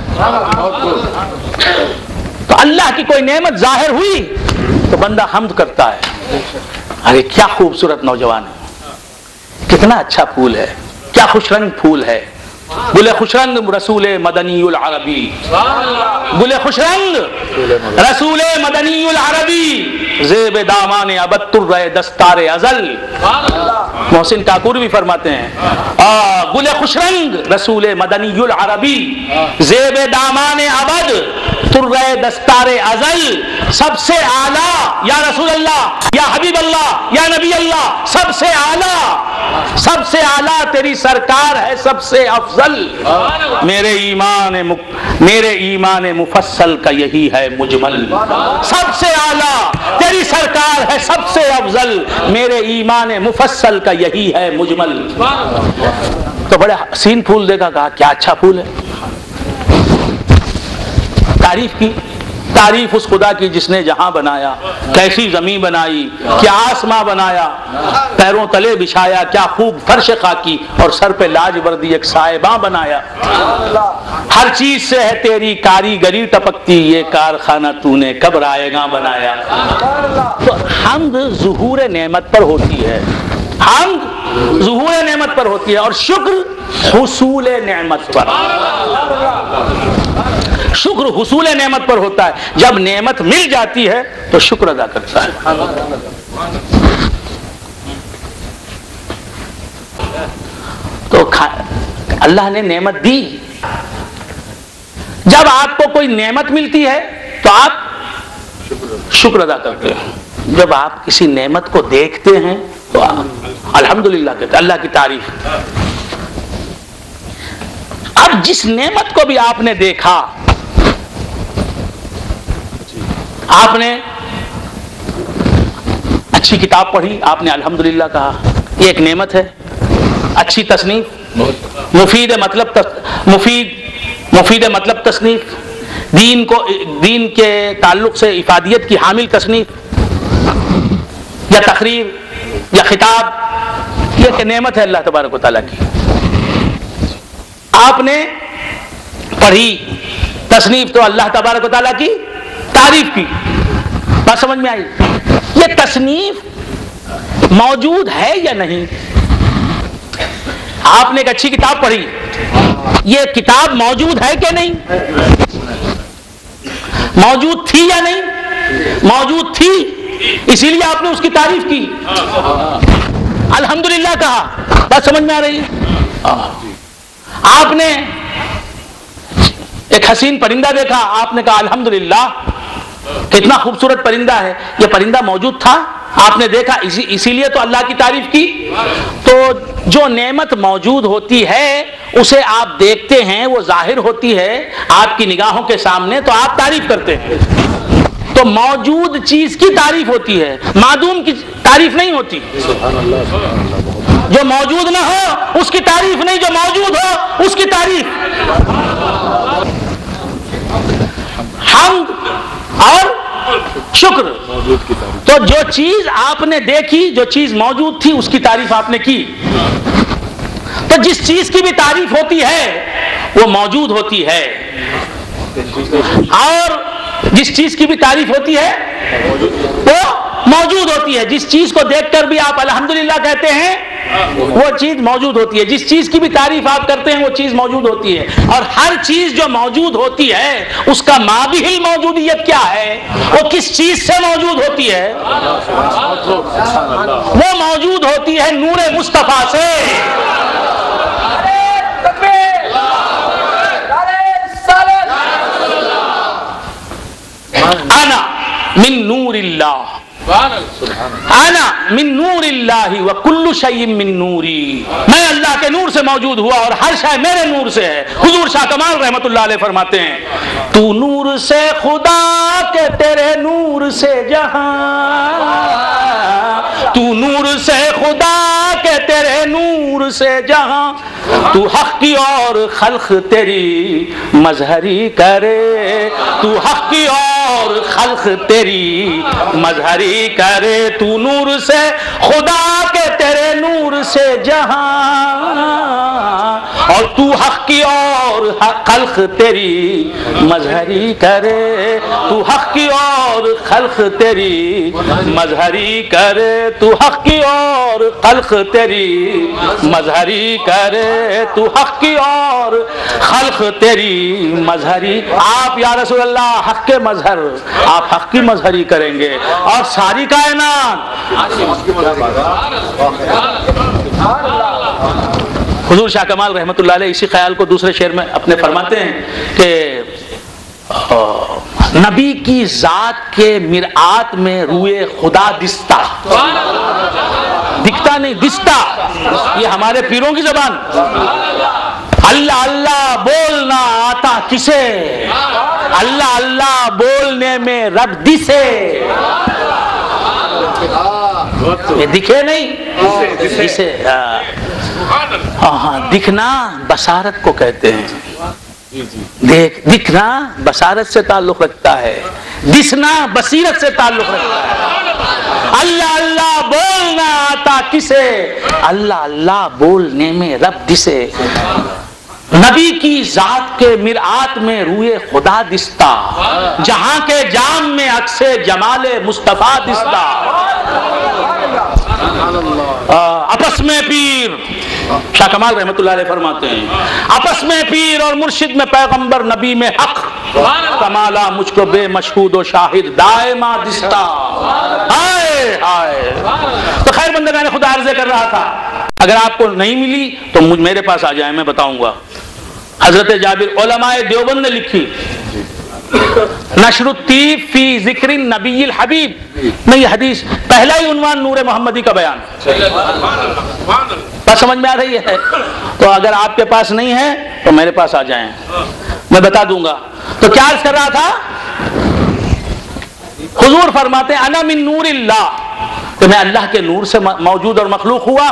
تو اللہ کی کوئی نعمت ظاہر ہوئی تو بندہ حمد کرتا ہے، ارے کیا خوبصورت نوجوان ہے، کتنا اچھا پھول ہے، کیا خوش رنگ پھول ہے، گل خوش رنگ رسول مدنی العربی، گل خوش رنگ رسول مدنی العربی، زیب دامان ابد الرے دستار ازل، محسن کاکور بھی فرماتے ہیں گل خوش رنگ رسول مدنی العربی، زیب دامان ابد ترے دستار ازل، سب سے اعلیٰ یا رسول اللہ یا حبیب اللہ یا نبی اللہ، سب سے اعلیٰ، سب سے اعلیٰ تیری سرکار ہے، سب سے افضل، میرے ایمان مفصل کا یہی ہے مجمل، سب سے اعلیٰ تیری سرکار ہے، سب سے افضل، میرے ایمان مفصل کا یہی ہے مجمل۔ تو بڑے حسین پھول دیکھا، کہا کیا اچھا پھول ہے، تعریف کی، تعریف اس خدا کی جس نے جہاں بنایا، کیسی زمین بنائی، کیا آسماں بنایا، پیروں تلے بچھایا، کیا خوب فرش خاکی، اور سر پہ لاج وردی ایک سائباں بنایا، ہر چیز سے ہے تیری کاریگری ٹپکتی، یہ کارخانہ تو نے کب رائے گاں بنایا۔ تو حمد ظہور نعمت پر ہوتی ہے، حمد ظہور نعمت پر ہوتی ہے، اور شکر حصول نعمت پر، شکر حصول نعمت پر ہوتا ہے، جب نعمت مل جاتی ہے تو شکر ادا کرتا ہے۔ تو اللہ نے نعمت دی، جب آپ کو کوئی نعمت ملتی ہے تو آپ شکر ادا کرتے ہیں، جب آپ کسی نعمت کو دیکھتے ہیں تو آپ الحمدللہ کہتے ہیں، اللہ کی تعریف۔ اب جس نعمت کو بھی آپ نے دیکھا، آپ نے اچھی کتاب پڑھی، آپ نے الحمدللہ کہا، یہ ایک نعمت ہے، اچھی تصنیف، مفید مطلب تصنیف، دین کے تعلق سے افادیت کی حامل تصنیف یا تقریر یا خطاب، یہ کہ نعمت ہے اللہ تبارک و تعالیٰ کی۔ آپ نے پڑھی تصنیف تو اللہ تبارک و تعالیٰ کی تعریف کی، بات سمجھ میں آئی؟ یہ تصنیف موجود ہے یا نہیں؟ آپ نے ایک اچھی کتاب پڑھی، یہ کتاب موجود ہے کہ نہیں؟ موجود تھی یا نہیں؟ موجود تھی، اسی لیے آپ نے اس کی تعریف کی، الحمدللہ کہا، بات سمجھ میں آ رہی ہے؟ آپ نے ایک حسین پرندہ دیکھا، آپ نے کہا الحمدللہ کتنا خوبصورت پرندہ ہے، یہ پرندہ موجود تھا، آپ نے دیکھا، اسی لیے تو اللہ کی تعریف کی۔ تو جو نعمت موجود ہوتی ہے اسے آپ دیکھتے ہیں، وہ ظاہر ہوتی ہے آپ کی نگاہوں کے سامنے، تو آپ تعریف کرتے ہیں۔ تو موجود چیز کی تعریف ہوتی ہے، معدوم کی تعریف نہیں ہوتی۔ جو موجود نہ ہو اس کی تعریف نہیں، جو موجود ہو اس کی تعریف۔ حمد اور شکر، تو جو چیز آپ نے دیکھی، جو چیز موجود تھی، اس کی تعریف آپ نے کی۔ تو جس چیز کی بھی تعریف ہوتی ہے وہ موجود ہوتی ہے، اور جس چیز کی بھی تعریف ہوتی ہے وہ موجود ہوتی ہے۔ جس چیز کو دیکھ کر بھی آپ الحمدللہ کہتے ہیں وہ چیز موجود ہوتی ہے، جس چیز کی بھی تعریف آپ کرتے ہیں وہ چیز موجود ہوتی ہے۔ اور ہر چیز جو موجود ہوتی ہے اس کا مابعی موجودیت کیا ہے؟ وہ کس چیز سے موجود ہوتی ہے؟ وہ موجود ہوتی ہے نور مصطفیٰ سے۔ انا من نور اللہ، انا من نور اللہ وکل شیء من نوری، میں اللہ کے نور سے موجود ہوا اور ہر شے میرے نور سے ہے۔ حضور شاہ کمال رحمت اللہ علیہ فرماتے ہیں تو نور سے خدا کے تیرے نور سے جہاں، تو نور سے خدا کے تیرے نور سے جہاں، تو حق کی اور خلق تیری مظہری کرے، تو حق کی اور خلق تیری مظہری کرے، تو نور سے خدا کے تیرے نور سے جہاں، اور تو حق کی اور خلق تیری مظہری کرے، تو حق کی اور خلق تیری مظہری کرے، تو حق کی اور خلق تیری مظہری کرے، تو حق کی اور خلق تیری مظہری۔ آپ یا رسول اللہ حق کے مظہر، آپ حق کی مظہری کریں گے، اور ساری کائنات۔ حضور شاہ کمال رحمت اللہ علیہ اسی خیال کو دوسرے شعر میں اپنے فرماتے ہیں کہ نبی کی ذات کے مرآت میں روئے خدا دستا، دکھتا نہیں دستا، یہ ہمارے پیروں کی زبان۔ اللہ اللہ بولنا آتا کسے، اللہ اللہ بولنے میں رب دسے، یہ دکھے نہیں دسے۔ ہاں، دکھنا بصارت کو کہتے ہیں، دکھنا بصارت سے تعلق رکھتا ہے، دسنا بصیرت سے تعلق رکھتا ہے۔ اللہ اللہ بولنا آتا کسے، اللہ اللہ بولنے میں رب دسے، نبی کی ذات کے مرآت میں روئے خدا دستا، جہاں کے جام میں عکس جمال مصطفیٰ دستا۔ آپس میں پیر، شاہ کمال رحمت اللہ علیہ فرماتے ہیں آپس میں پیر اور مرشد میں پیغمبر نبی میں حق، کمالا مجھ کو بے مشہود و شاہد دائما دستا۔ ہائے ہائے۔ تو خیر بندگان خدا عرض کر رہا تھا، اگر آپ کو نہیں ملی تو میرے پاس آ جائیں، میں بتاؤں گا۔ حضرت جابر، علماء دیوبند نے لکھی نشر الطیب فی ذکر النبی الحبیب میں یہ حدیث، پہلا ہی عنوان نور محمدی کا بیان۔ بات سمجھ میں آ رہی ہے؟ تو اگر آپ کے پاس نہیں ہے تو میرے پاس آ جائیں، میں بتا دوں گا۔ تو کیا عرض کر رہا تھا؟ حضور فرماتے ہیں انا من نور اللہ، کہ میں اللہ کے نور سے موجود اور مخلوق ہوا،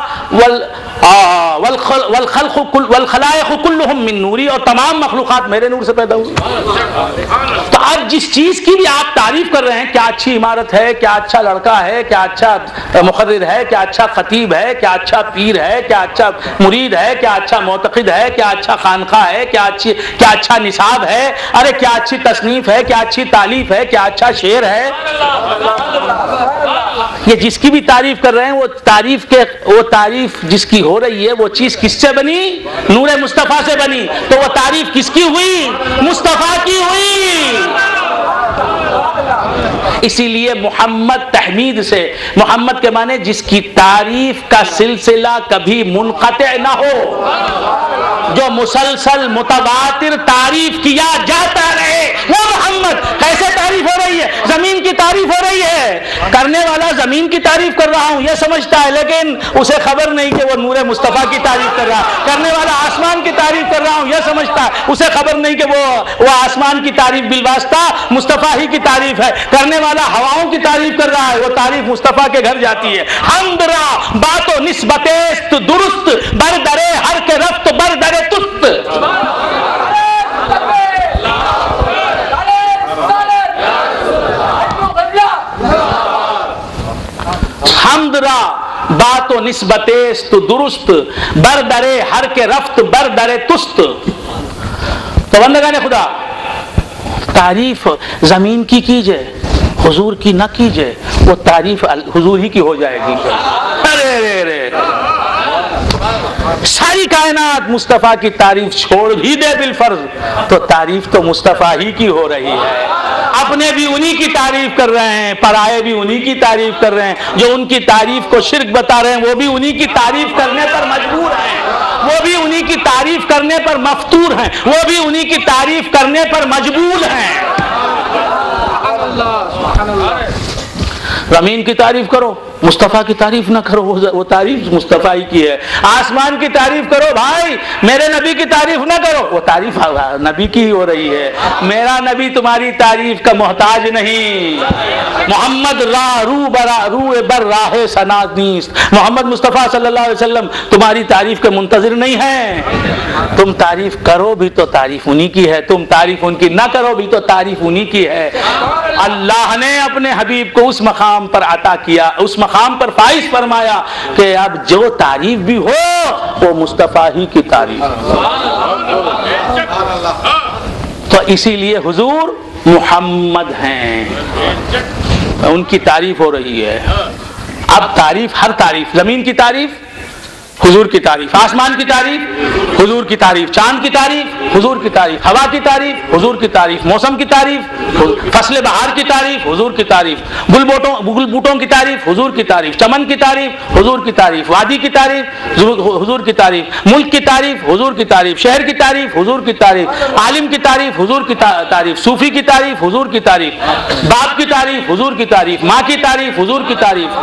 والخلائق کلہم من نوری، اور تمام مخلوقات میرے نور سے پیدا ہوئی۔ تو اب جس چیز کی بھی آپ تعریف کر رہے ہیں، کیا اچھی عمارت ہے، کیا اچھا لڑکا ہے، کیا اچھا مقرر ہے، کیا اچھا خطیب ہے، کیا اچھا پیر ہے، کیا اچھا مرید ہے، کیا اچھا معتقد ہے، کیا اچھا خانقاہ ہے، کیا اچھا نصاب ہے، ارے کیا اچھی تصنیف ہے، کیا اچھی تالیف ہے، کیا اچھا شعر ہے، یہ جس کی بھی تعریف کر رہے ہیں وہ تعریف جس کی ہو رہی ہے وہ چیز کس سے بنی؟ نور مصطفیٰ سے بنی۔ تو وہ تعریف کس کی ہوئی؟ مصطفیٰ کی ہوئی۔ اسی لیے محمد تحمید سے، محمد کے معنی جس کی تعریف کا سلسلہ کبھی منقطع نہ ہو، جو مسلسل متواتر تعریف کیا جاتا رہے وہ محمد. کیسے تعریف ہو رہی ہے؟ زمین کی تعریف ہو رہی ہے. کرنے والا زمین کی تعریف کر رہا ہوں یہ سمجھتا ہے، لیکن اسے خبر نہیں کہ وہ نور مصطفیٰ کی تعریف کر رہا ہے. کرنے والا آسمان کی تعریف کر رہا ہوں یہ سمجھتا ہے، اسے خبر نہیں کہ وہ آسمان کی تعریف بالواسطہ مصطفیٰ ہی کی تعریف ہے. کرنے والا ہواؤں کی تعریف کر رہا ہے، وہ تعریف مصطفیٰ کے گھر جاتی ہے. حمد را بات و نسبت است درست، بر درے ہر کے رفت بر درے تست. حمد را بات و نسبت است درست، بر درے ہر کے رفت بر درے تست. تو بندگان خدا، تعریف زمین کی کیجئے، حضور کی نہ کیجئے، وہ تعریف حضور ہی کی ہو جائے گی. ارے ساری کائنات مصطفیٰ کی تعریف چھوڑ بھی دے بالفرض تو تعریف تو مصطفیٰ ہی کی ہو رہی ہے. اپنے بھی انہی کی تعریف کر رہے ہیں، پرائے بھی انہی کی تعریف کر رہے ہیں. جو ان کی تعریف کو شرک بتا رہے ہیں وہ بھی انہی کی تعریف کرنے پر مجبور ہیں، وہ بھی انہی کی تعریف کرنے پر مفتور ہیں، وہ بھی انہی کی تعریف کرنے پر مجبور ہیں. زمین کی تعریف کرو، مصطفیٰ کی تعریف نہ کرو، وہ تعریف مصطفیٰ ہی کی ہے. آسمان کی تعریف کرو بھائی، میرے نبی کی تعریف نہ کرو، وہ تعریف نبی کی ہی ہو رہی ہے. میرا نبی تمہاری تعریف کا محتاج نہیں. محمد رو بر راہ سناد نیست. محمد مصطفیٰ صلی اللہ علیہ وسلم تمہاری تعریف کے منتظر نہیں ہیں. تم تعریف کرو بھی تو تعریف انہی کی ہے، تم تعریف ان کی نہ کرو بھی تو تعریف انہی کی ہے. اللہ نے اپنے حبیب کو اس مقام پر عطا کیا، اس مقام پر فائز فرمایا کہ اب جو تعریف بھی ہو وہ مصطفیٰ ہی کی تعریف. تو اسی لیے حضور محمد ہیں، ان کی تعریف ہو رہی ہے. اب تعریف، ہر تعریف، زمین کی تعریف حضور کی تعریف، آسمان کی تعریف حضور کی تعریف، چاند کی تعریف حضور کی تعریف، ہوا کی تعریف حضور کی تعریف، موسم کی تعریف، فصل بہار کی تعریف حضور کی تعریف، گل بوٹوں کی تعریف حضور کی تعریف، چمن کی تعریف حضور کی تعریف، وادی کی تعریف حضور کی تعریف، ملک کی تعریف حضور کی تعریف، شہر کی تعریف حضور کی تعریف، عالم کی تعریف حضور کی تعریف، صوفی کی تعریف حضور کی تعریف، باپ کی تعریف حضور کی تعریف، ماں کی تعریف حضور کی تعریف،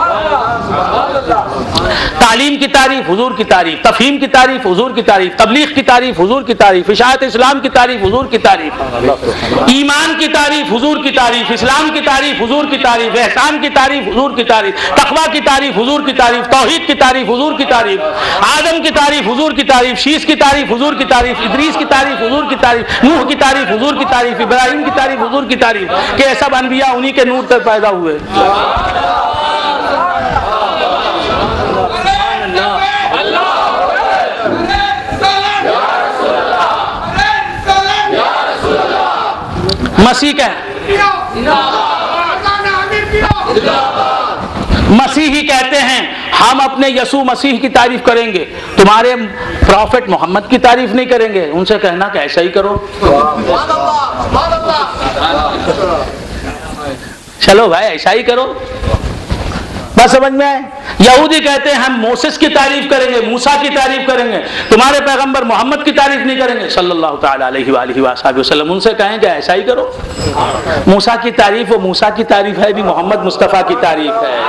تعلیم کی تعریف حضور کی تعریف، تفہیم کی تعریف حضور کی تعریف، تبلیغ کی تعریف حضور کی تعریف، اشاعت اسلام کی تعریف حضور کی تعریف، ایمان کی تعریف حضور کی تعریف، اسلام کی تعریف حضور کی تعریف، احسان کی تعریف حضور کی تعریف، تقویٰ کی تعریف حضور کی تعریف، توحید کی تعریف حضور کی تعریف، آدم کی تعریف حضور کی تعریف، شیس کی تعریف حضور کی تعریف، ادریس کی تعریف حضور کی تعریف، نوح کی تعریف حضور کی تعریف، ابراہیم کی تعریف حضور کی تعریف کہ سب انبیاء انہی کے نور سے پیدا ہوئے. مسیح کا مسیحی کہتے ہیں ہم اپنے یسوع مسیح کی تعریف کریں گے، تمہارے پروفٹ محمد کی تعریف نہیں کریں گے. ان سے کہنا کہ ایسا ہی کرو. چلو بھائی ایسا ہی کرو، بس سمجھ میں آئے. یہودی کہتے ہیں ہم موسیس کی تعریف کریں گے، موسیٰ کی تعریف کریں گے، تمہارے پیغمبر محمد کی تعریف نہیں کریں گے صلی اللہ تعالی علیہ وآلہ وصحبہ وسلم. ان سے کہیں کہ ایسا ہی کرو. موسیٰ کی تعریف وہ موسیٰ کی تعریف ہے بھی محمد مصطفیٰ کی تعریف ہے.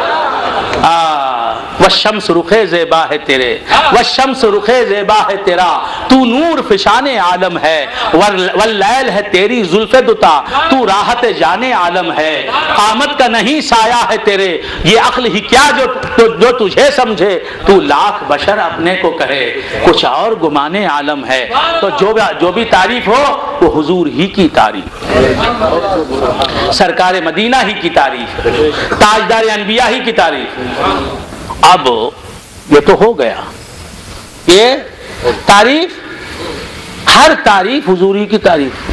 والشمس رخ زیبا ہے تیرے، والشمس رخ زیبا ہے تیرا، تو نور فشان عالم ہے، واللیل ہے تیری زلف دوتا، تو راحت جان عالم ہے. قامت کا نہیں سایہ ہے تیرے، یہ عقل ہی کیا جو تجھے سمجھے، تو لاکھ بشر اپنے کو کہے، کچھ اور گمان عالم ہے. تو جو بھی تعریف ہو وہ حضور ہی کی تعریف، سرکار مدینہ ہی کی تعریف، تاجدار انبیاء ہی کی تعریف. اب یہ تو ہو گیا، یہ تعریف، ہر تعریف حضوری کی تعریف.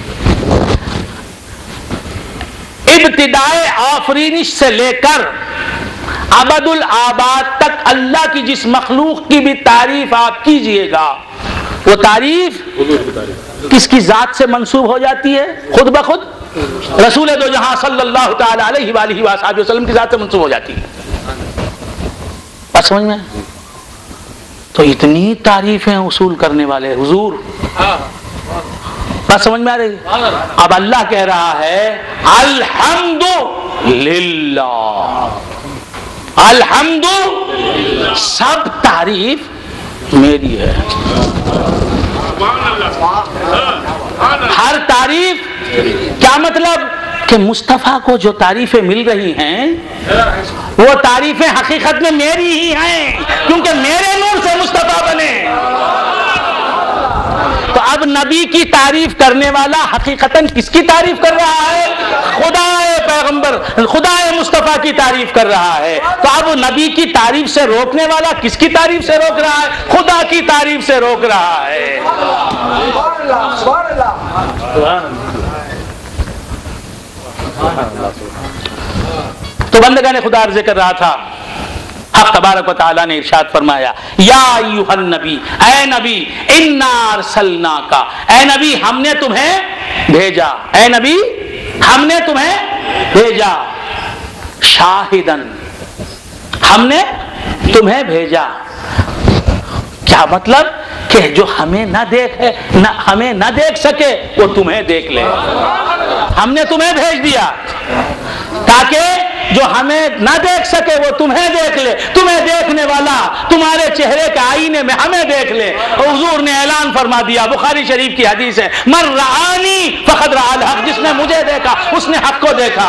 ابتدائے آفرینش سے لے کر ابد الآباد تک اللہ کی جس مخلوق کی بھی تعریف آپ کیجئے گا وہ تعریف کس کی ذات سے منسوب ہو جاتی ہے؟ خود بخود رسول دو جہاں صلی اللہ تعالی علیہ وآلہ وسلم کی ذات سے منسوب ہو جاتی ہے. بات سمجھ میں؟ تو اتنی تعریفیں اصول کرنے والے حضور، بات سمجھ میں آ رہی؟ اب اللہ کہہ رہا ہے الحمد للہ، الحمد سب تعریف میری ہے، ہر تعریف، کیا مطلب کہ مصطفیٰ کو جو تعریفیں مل رہی ہیں وہ تعریفیں حقیقت میں میری ہی ہیں، کیونکہ میرے نور سے مصطفیٰ بنے۔ تو اب نبی کی تعریف کرنے والا حقیقتاً کس کی تعریف کر رہا ہے؟ خدا پیغمبر، خدا مصطفیٰ کی تعریف کر رہا ہے۔ تو اب نبی کی تعریف سے روکنے والا کس کی تعریف سے روک رہا ہے؟ خدا کی تعریف سے روک رہا ہے۔ تو بندگان خدا عرض کر رہا تھا، حق تبارک و تعالیٰ نے ارشاد فرمایا یا ایھا النبی، اے نبی، انا ارسلناک، اے نبی ہم نے تمہیں بھیجا، اے نبی ہم نے تمہیں بھیجا، شاہدن، ہم نے تمہیں بھیجا۔ کیا مطلب کہ جو ہمیں نہ دیکھ سکے وہ تمہیں دیکھ لے، ہم نے تمہیں بھیج دیا تاکہ جو ہمیں نہ دیکھ سکے وہ تمہیں دیکھ لے، تمہیں دیکھنے والا تمہارے چہرے کے آئینے میں ہمیں دیکھ لے۔ حضور نے اعلان فرما دیا، بخاری شریف کی حدیث ہے، من رآنی فقد رأى الحق، جس نے مجھے دیکھا اس نے حق کو دیکھا۔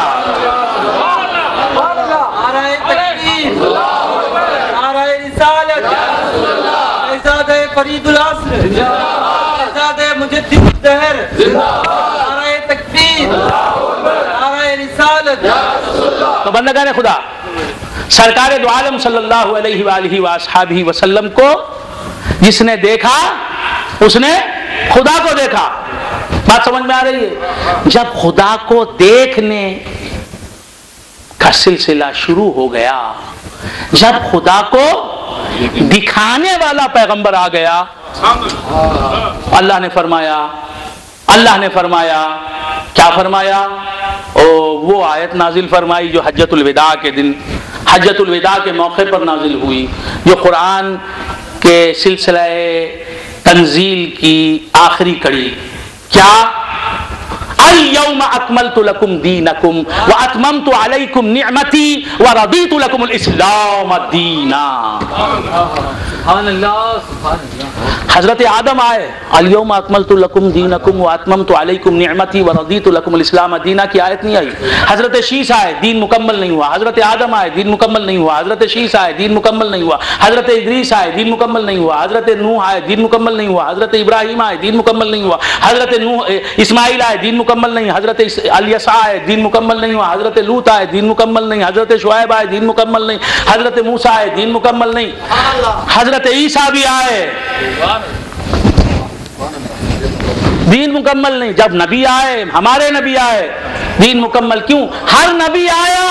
فرید العصر، اعزاز مجدد الدہر، نعرہ تکبیر، نعرہ رسالت۔ تو بندگان خدا، سرکار دو عالم صلی اللہ علیہ وآلہ وآصحابہ وسلم کو جس نے دیکھا اس نے خدا کو دیکھا۔ بات سمجھ میں آ رہی ہے؟ جب خدا کو دیکھنے کا سلسلہ شروع ہو گیا، جب خدا کو دکھانے والا پیغمبر آ گیا، اللہ نے فرمایا کیا فرمایا؟ وہ آیت نازل فرمائی جو حجۃ الوداع کے دن، حجۃ الوداع کے موقع پر نازل ہوئی، جو قرآن کے سلسلہ تنزیل کی آخری کڑی۔ کیا؟ اليوم اکملت لکم دینکم واتممت علیکم نعمتی ورضیت لکم الاسلام دینا۔ حضرت آدم آئے، اليوم اکملت لکم دینکم واتممت علیکم نعمتی ورضیت لکم الاسلام دینا کی آیت نہیں آئی۔ حضرت شیس آئے، دین مکمل نہیں ہوا۔ حضرت آدم آئے، دین مکمل نہیں ہوا۔ حضرت شیس آئے، دین مکمل نہیں ہوا۔ حضرت ادریس آئے، دین مکمل نہیں ہوا۔ حضرت نوح آئے، دین مکمل نہیں ہوا۔ حضرت ابراہیم آئے، دین مکمل نہیں ہوا۔ حضرت اسماعیل آئے، دین مکمل نہیں۔ حضرت الیسع آئے، دین مکمل نہیں ہوا۔ حضرت لوط آئے، دین مکمل نہیں۔ حضرت شعیب آئے، دین مکمل نہیں۔ حضرت موسیٰ آئے، دین مکمل نہیں۔ حضرت عیسیٰ بھی آئے، دین مکمل نہیں۔ جب نبی آئے، ہمارے نبی آئے، دین مکمل کیوں؟ ہر نبی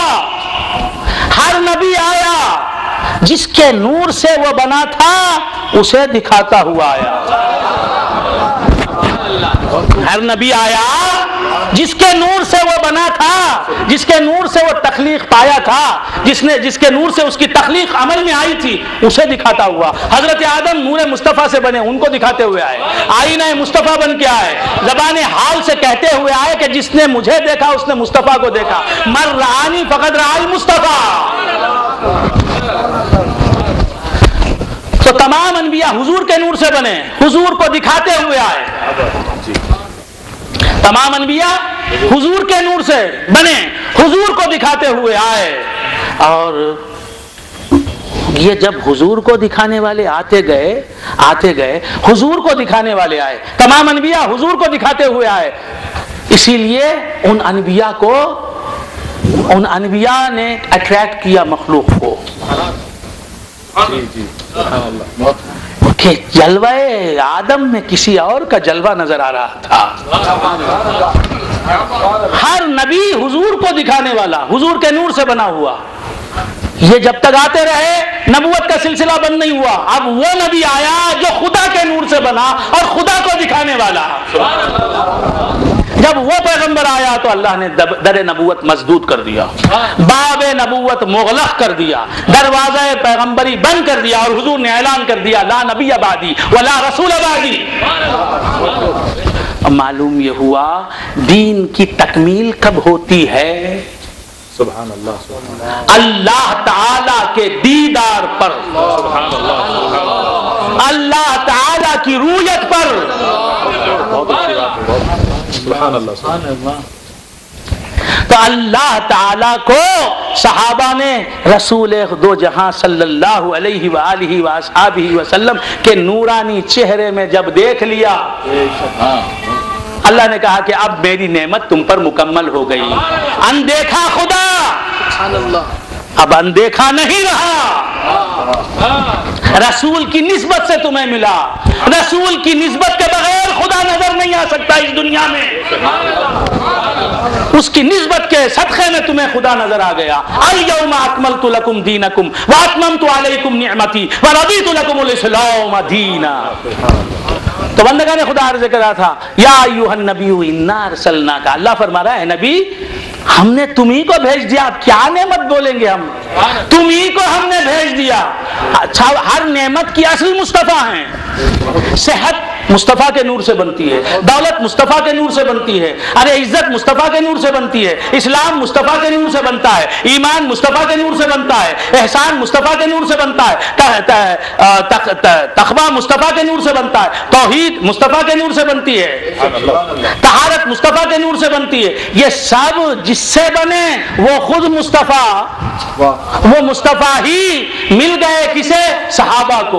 آیا جس کے نور سے وہ بنا تھا اسے دکھاتا ہوا آیا۔ ہر نبی آیا جس کے نور سے وہ بنا تھا، جس کے نور سے وہ تخلیق پایا تھا، جس کے نور سے اس کی تخلیق عمل میں آئی تھی، اسے دکھاتا ہوا۔ حضرت آدم نور مصطفیٰ سے بنے، ان کو دکھاتے ہوئے آئے۔ آئینہ مصطفیٰ بن کے آئے، زبان حال سے کہتے ہوئے آئے کہ جس نے مجھے دیکھا اس نے مصطفیٰ کو دیکھا۔ من رآنی فقد رأى المصطفیٰ۔ تو تمام انبیاء حضور کے نور سے بنے، حضور کو دکھاتے ہوئے آئے۔ تمام انبیاء حضور کے نور سے بنے، حضور کو دکھاتے ہوئے آئے۔ اور یہ جب حضور کو دکھانے والے آتے گئے حضور کو دکھانے والے آئے، تمام انبیاء حضور کو دکھاتے ہوئے آئے۔ اسی لیے ان انبیاء نے اٹریکٹ کیا مخلوق کو کہ جلوہ آدم میں کسی اور کا جلوہ نظر آ رہا تھا۔ ہر نبی حضور کو دکھانے والا، حضور کے نور سے بنا ہوا۔ یہ جب تک آتے رہے نبوت کا سلسلہ بند نہیں ہوا۔ اب وہ نبی آیا جو خدا کے نور سے بنا اور خدا کو دکھانے والا۔ جب وہ پیغمبر آیا تو اللہ نے در نبوت مسدود کر دیا، باب نبوت مغلق کر دیا، دروازہ پیغمبری بند کر دیا، اور حضور نے اعلان کر دیا لا نبی بعدی ولا رسول بعدی۔ معلوم یہ ہوا دین کی تکمیل کب ہوتی ہے؟ سبحان اللہ، سبحان اللہ، اللہ تعالی کے دیدار پر، اللہ تعالی کی رویت پر۔ سبحان اللہ، سبحان اللہ۔ تو اللہ تعالی کو صحابہ نے رسول دو جہاں صلی اللہ علیہ وآلہ وآصحابہ وسلم کے نورانی چہرے میں جب دیکھ لیا، اللہ نے کہا کہ اب میری نعمت تم پر مکمل ہو گئی۔ اندیکھا خدا اب اندیکھا نہیں رہا، رسول کی نسبت سے تمہیں ملا، رسول کی نسبت کے بغیر خدا نظر نہیں آ سکتا اس دنیا میں، اس کی نسبت کے صدقے میں تمہیں خدا نظر آ گیا۔ الیوم اکملت لکم دینکم واتممت علیکم نعمتی ورضیت لکم الاسلام دینا۔ تو بندگان نے خدا عرض کرا تھا یا ایھا النبی انا ارسلناک، اللہ فرما رہا ہے نبی ہم نے تمہیں کو بھیج دیا، اب کیا نعمت بولیں گے ہم، تمہیں کو ہم نے بھیج دیا۔ اچھا ہر نعمت کی اصل مصطفیٰ ہیں، صحت مصطفیٰ کے نور سے بنتی ہے، دولت مصطفیٰ کے نور سے بنتی ہے، ارے عزت مصطفیٰ کے نور سے بنتی ہے، اسلام مصطفیٰ کے نور سے بنتا ہے، ایمان مصطفیٰ کے نور سے بنتا ہے، احسان مصطفیٰ کے نور سے بنتا ہے، تقویٰ مصطفیٰ کے نور سے بنتا ہے، توحید مصطفیٰ کے نور سے بنتی ہے، طہارت مصطفیٰ کے نور سے بنتی ہے۔ یہ سب جس سے بنے وہ خود مصطفیٰ، وہ مصطفیٰ ہی مل گئے کسے؟ صحابہ کو۔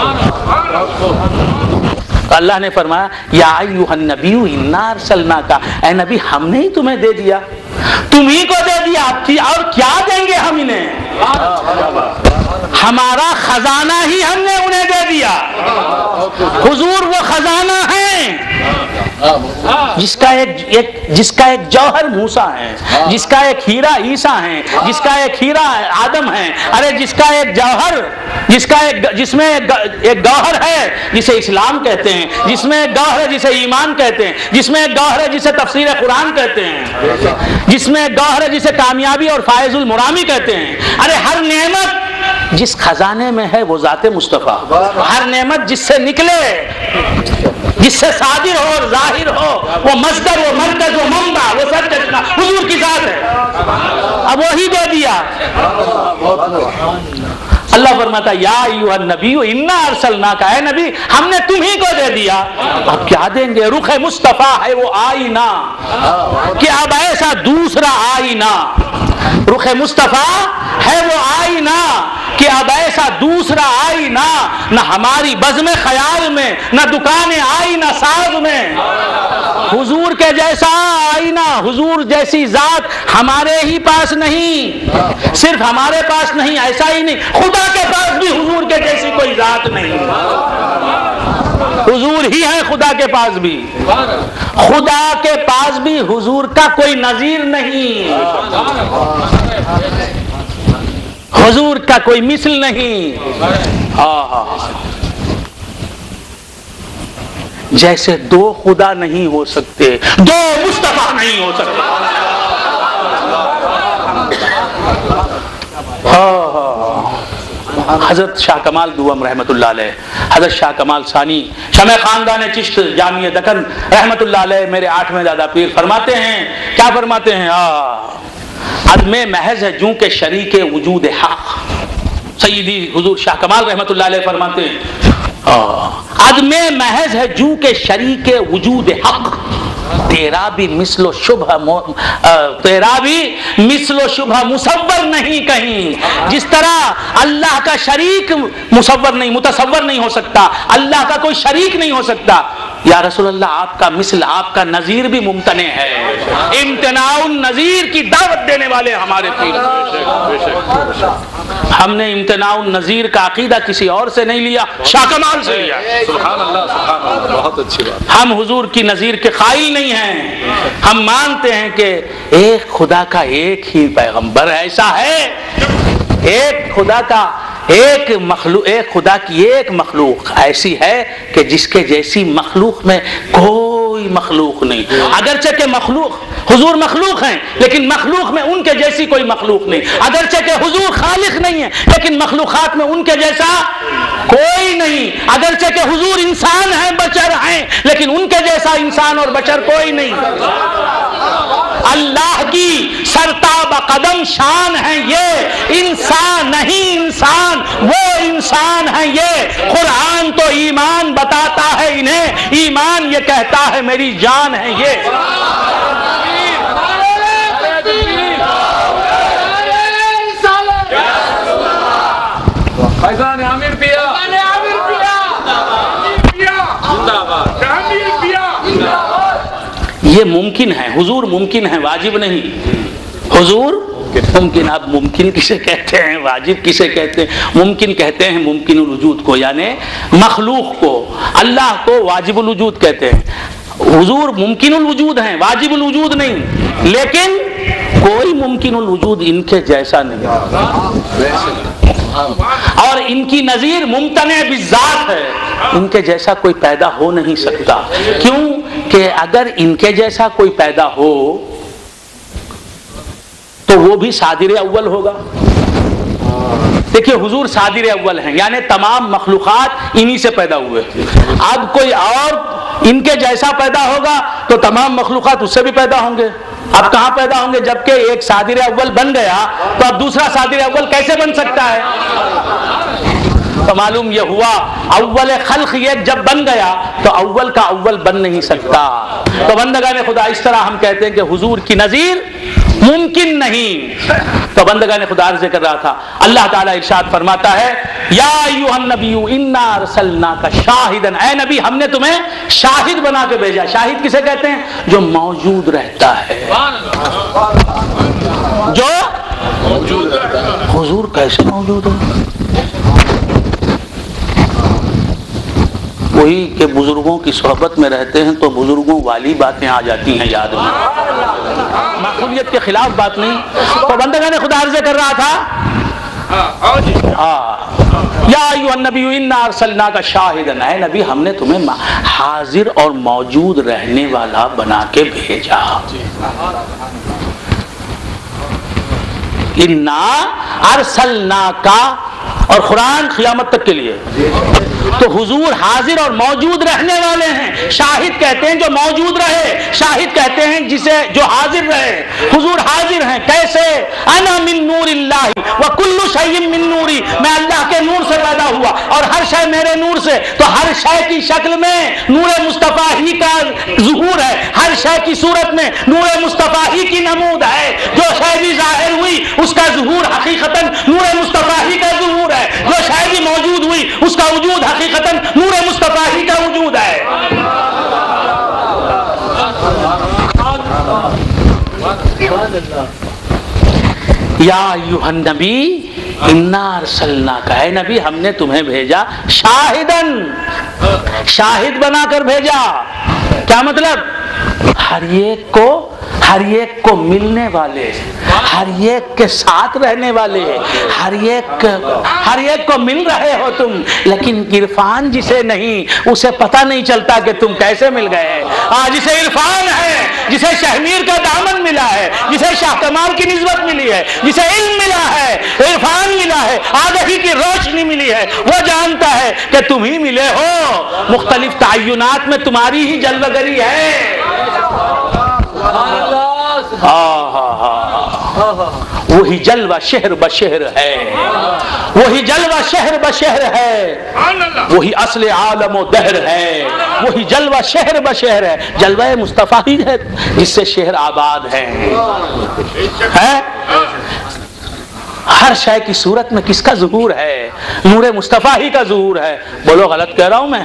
اللہ نے فرمایا یا ایھا النبی انا ارسلناک، اے نبی ہم نے ہی تمہیں دے دیا، تمہیں کو دے دیا، اور کیا دیں گے ہم انہیں؟ ہمارا خزانہ ہی ہم نے انہیں دے دیا۔ حضور وہ خزانہ ہیں جس کا ایک جوہر موسیٰ ہے، جس کا ایک ہیرا عیسیٰ ہے، جس کا ایک ہیرا آدم ہے، ارے جس کا ایک جوہر، جس میں ایک گوہر ہے جسے اسلام کہتے ہیں، جس میں ایک گوہر ہے جسے ایمان کہتے ہیں، جس میں ایک گوہر ہے جسے تفسیر قرآن کہتے ہیں، جس میں ایک گوہر ہے جسے کامیابی اور فائز المرامی کہتے ہیں۔ ارے ہر نعمت جس خزانے میں ہے وہ ذات مصطفیٰ، ہر نعمت جس سے نکلے، جس سے صادر ہو اور ظاہر ہو، وہ مصدر، وہ مرکز، وہ منبع، وہ سب چشمہ حضور کی ذات ہے، اب وہی دے دیا۔ اللہ فرماتا یا ایھا النبی انا ارسلناک، اے نبی ہم نے تمہیں کو دے دیا، اب کیا دیں گے؟ رخ مصطفیٰ ہے وہ آئینہ، کہ اب ایسا دوسرا آئینہ، رخ مصطفیٰ ہے وہ آئینہ کہ اب ایسا دوسرا آئینہ نہ ہماری بزم خیال میں، نہ دکان آئینہ ساز میں، حضور کے جیسا آئینہ، حضور جیسی ذات ہمارے ہی پاس نہیں، صرف ہمارے پاس نہیں، ایسا ہی نہیں، خدا کے پاس بھی حضور کے جیسی کوئی ذات نہیں، حضور ہی ہے خدا کے پاس بھی، خدا کے پاس بھی حضور کا کوئی نظیر نہیں، حضور کا کوئی مثل نہیں۔ جیسے دو خدا نہیں ہو سکتے، دو مصطفیٰ نہیں ہو سکتے۔ حضرت شاہ کمال دوم رحمت اللہ علیہ، حضرت شاہ کمال ثانی شمع خاندان چشت جامع دکن رحمت اللہ علیہ، میرے 8ویں دادا پیر فرماتے ہیں، کیا فرماتے ہیں؟ عدم محض ہے جوں کہ شریک وجود حق۔ سیدی حضور شاہ کمال رحمت اللہ علیہ فرماتے ہیں عدم محض ہے جوں کہ شریک وجود حق، تیرا بھی مثل و شبہ مصور نہیں کہیں۔ جس طرح اللہ کا شریک مصور نہیں، متصور نہیں ہو سکتا، اللہ کا کوئی شریک نہیں ہو سکتا، یا رسول اللہ آپ کا مثل، آپ کا نظیر بھی ممتنع ہے۔ امتناع النظیر کی دعوت دینے والے ہمارے پیر، ہم نے امتناع النظیر کا عقیدہ کسی اور سے نہیں لیا، شاہ کمال سے لیا۔ سبحان اللہ، سبحان اللہ، بہت اچھی بات۔ ہم حضور کی نظیر کے قائل نہیں ہیں، ہم مانتے ہیں کہ ایک خدا کا ایک ہی پیغمبر ایسا ہے، ایک خدا کا ایک مخلوق، ایک خدا کی ایک مخلوق ایسی ہے کہ جس کے جیسی مخلوق میں کوئی کوئی مخلوق نہیں. اگرچہ کہ مخلوق حضور مخلوق ہیں لیکن مخلوق میں ان کے جیسی کوئی مخلوق نہیں. اگرچہ کہ حضور خالق نہیں ہے لیکن مخلوقات میں ان کے جیسا کوئی نہیں. اگرچہ کہ حضور انسان ہیں بشر ہیں لیکن ان کے جیسا انسان اور بشر کوئی نہیں. اللہ کی سرتاب قدم شان ہے یہ, انسان نہیں انسان, وہ انسان ہے یہ. قرآن تو ایمان بتاتا ہے انہیں, ایمان یہ کہتا ہے میری جان ہے یہ. فیضان عامر پیا یہ ممکن ہے, حضور ممکن ہے, واجب نہیں. حضور ممکن. اب ممکن کسے کہتے ہیں, واجب کسے کہتے ہیں؟ ممکن کہتے ہیں ممکن الوجود کو, یعنی مخلوق کو. اللہ کو واجب الوجود کہتے ہیں. حضور ممکن الوجود ہیں, واجب الوجود نہیں. لیکن کوئی ممکن الوجود ان کے جیسا نہیں, اور ان کی نظیر ممتنع بالذات ہے. ان کے جیسا کوئی پیدا ہو نہیں سکتا. کیوں کہ اگر ان کے جیسا کوئی پیدا ہو تو وہ بھی صادر اول ہوگا. دیکھیے حضور صادر اول ہیں, یعنی تمام مخلوقات انہی سے پیدا ہوئے. اب کوئی اور ان کے جیسا پیدا ہوگا تو تمام مخلوقات اس سے بھی پیدا ہوں گے. اب کہاں پیدا ہوں گے؟ جبکہ ایک صادر اول بن گیا تو اب دوسرا صادر اول کیسے بن سکتا ہے؟ تو معلوم یہ ہوا اول خلق یہ جب بن گیا تو اول کا اول بن نہیں سکتا. تو بندگان خدا اس طرح ہم کہتے ہیں کہ حضور کی نظیر ممکن نہیں. تو بندگان خدا عرض کر رہا تھا, اللہ تعالیٰ ارشاد فرماتا ہے یا ایھا النبی انا ارسلناک شاہدا, اے نبی ہم نے تمہیں شاہد بنا کے بھیجا. شاہد کسے کہتے ہیں؟ جو موجود رہتا ہے, جو موجود رہتا ہے. حضور کیسے موجود ہے؟ وہی کہ بزرگوں کی صحبت میں رہتے ہیں تو بزرگوں والی باتیں آ جاتی ہیں یاد میں, معقولیت کے خلاف بات نہیں. تو بندگان خدا عرض کر رہا تھا یا ایھا النبی انا ارسلناک شاہدا, اے نبی ہم نے تمہیں حاضر اور موجود رہنے والا بنا کے بھیجا. انا ارسلناک, اور قرآن قیامت تک کے لیے. تو حضور حاضر اور موجود رہنے والے ہیں. شاہد کہتے ہیں جو موجود رہے, شاہد کہتے ہیں جسے جو حاضر رہے. حضور حاضر ہیں. کیسے؟ انا من نور اللہ وکل شیء من نوری, میں اللہ کے نور سے پیدا ہوا اور ہر شے میرے نور سے. تو ہر شے کی شکل میں نور مصطفیٰ ہی کا ظہور ہے, ہر شے کی صورت میں نور مصطفیٰ ہی کی نمود ہے. جو شے بھی ظاہر ہوئی اس کا ظہور حقیقتاً نور مصطفیٰ ہی کا ظہور ہے. جو شے بھی موجود ہوئی اس کا وجود حقیقتاً نور مصطفیٰ ہی کا وجود ہے. یا ایھا النبی انا ارسلناک, اے نبی ہم نے تمہیں بھیجا شاہدن, شاہد بنا کر بھیجا. کیا مطلب؟ ہر ایک کو ملنے والے, ہر ایک کے ساتھ رہنے والے, ہر ایک کو مل رہے ہو تم, لیکن عرفان جسے نہیں اسے پتہ نہیں چلتا کہ تم کیسے مل گئے. جسے عرفان ہے, جسے شہمیر کا دامن ملا ہے, جسے شاہ کمال کی نسبت ملی ہے, جسے علم ملا ہے, عرفان ملا ہے, آگہی کی روشنی ملی ہے, وہ جانتا ہے کہ تم ہی ملے ہو. مختلف تعینات میں تمہاری ہی جلوہ گری ہے. وہی جلوہ شہر بشہر ہے, وہی جلوہ شہر بشہر ہے, وہی اصل عالم و دہر ہے, وہی جلوہ شہر بشہر ہے. جلوہ مصطفیٰ ہی ہے جس سے شہر آباد ہے. ہر شے کی صورت میں کس کا ظہور ہے؟ نور مصطفیٰ ہی کا ظہور ہے. بولو غلط کہہ رہا ہوں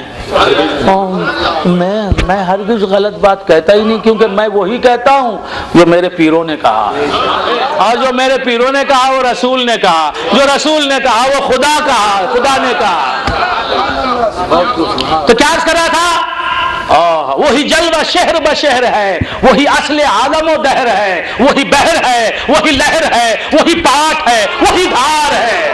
میں ہرگز غلط بات کہتا ہی نہیں, کیونکہ میں وہی کہتا ہوں جو میرے پیروں نے کہا, اور جو میرے پیروں نے کہا وہ رسول نے کہا, جو رسول نے کہا وہ خدا کہا, خدا نے کہا. تو کیا عرض کر رہا تھا؟ وہی جلوہ شہر بشہر ہے, وہی اصل عالم و دہر ہے, وہی بحر ہے, وہی لہر ہے, وہی پاک ہے, وہی دھار ہے.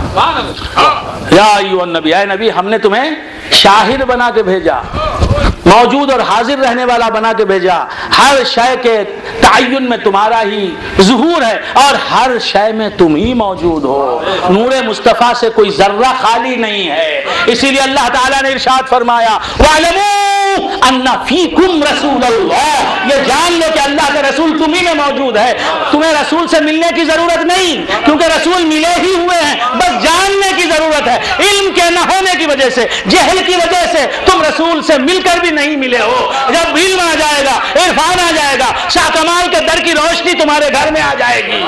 یا ایھا النبی, اے نبی ہم نے تمہیں شاہد بنا کے بھیجا. موجود اور حاضر رہنے والا بنا کے بھیجا، ہر شے کے تعین میں تمہارا ہی ظہور ہے اور ہر شے میں تم ہی موجود ہو، نور مصطفیٰ سے کوئی ذرہ خالی نہیں ہے۔ اسی لیے اللہ تعالیٰ نے ارشاد فرمایا وَاعْلَمُوا أَنَّ فِيكُمْ رَسُولَ اللَّهِ، یہ جان لو کہ اللہ کا رسول تم ہی میں موجود ہے۔ تمہیں رسول سے ملنے کی ضرورت نہیں، کیونکہ رسول ملے ہی ہوئے ہیں، بس جاننے کی ضرورت ہے۔ علم کے نہ ہونے کی وجہ سے، جہل کی وجہ سے تم رسول سے مل کر بھی نہیں ملے ہو۔ جب علم آ جائے گا، عرفان آ جائے گا، شاہ کمال کے در کی روشنی تمہارے گھر میں آ جائے گی۔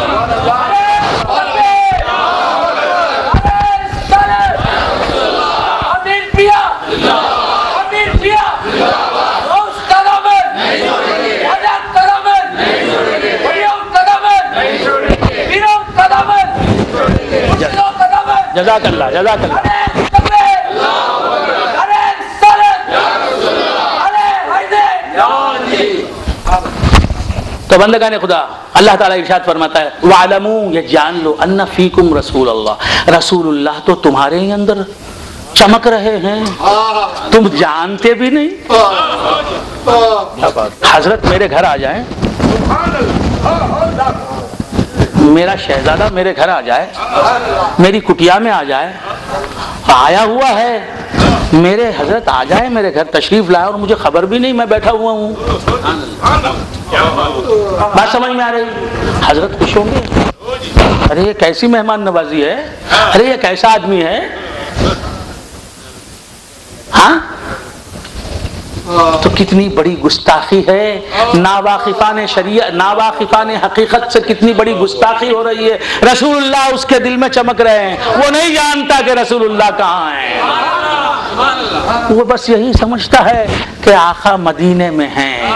جزاک اللہ، جزاک اللہ۔ تو بندگان خدا، اللہ تعالیٰ ارشاد فرماتا ہے وَاعْلَمُوا، یہ جان لو، أَنَّ فِيكُمْ رسول اللہ، رسول اللہ تو تمہارے ہی اندر چمک رہے ہیں، تم جانتے بھی نہیں۔ حضرت میرے گھر آ جائیں، میرا شہزادہ میرے گھر آ جائے، میری کٹیا میں آ جائے، آیا ہوا ہے، میرے حضرت آ جائے میرے گھر، تشریف لائے اور مجھے خبر بھی نہیں، میں بیٹھا ہوا ہوں۔ بات سمجھ میں آ رہی؟ حضرت خوش ہوں گے، ارے یہ کیسی مہمان نوازی ہے، ارے یہ کیسا آدمی ہے۔ ہاں تو کتنی بڑی گستاخی ہے، ناواقفان شریعت، ناواقفان حقیقت سے کتنی بڑی گستاخی ہو رہی ہے۔ رسول اللہ اس کے دل میں چمک رہے ہیں، وہ نہیں جانتا کہ رسول اللہ کہاں ہے، وہ بس یہی سمجھتا ہے کہ آقا مدینے میں ہیں۔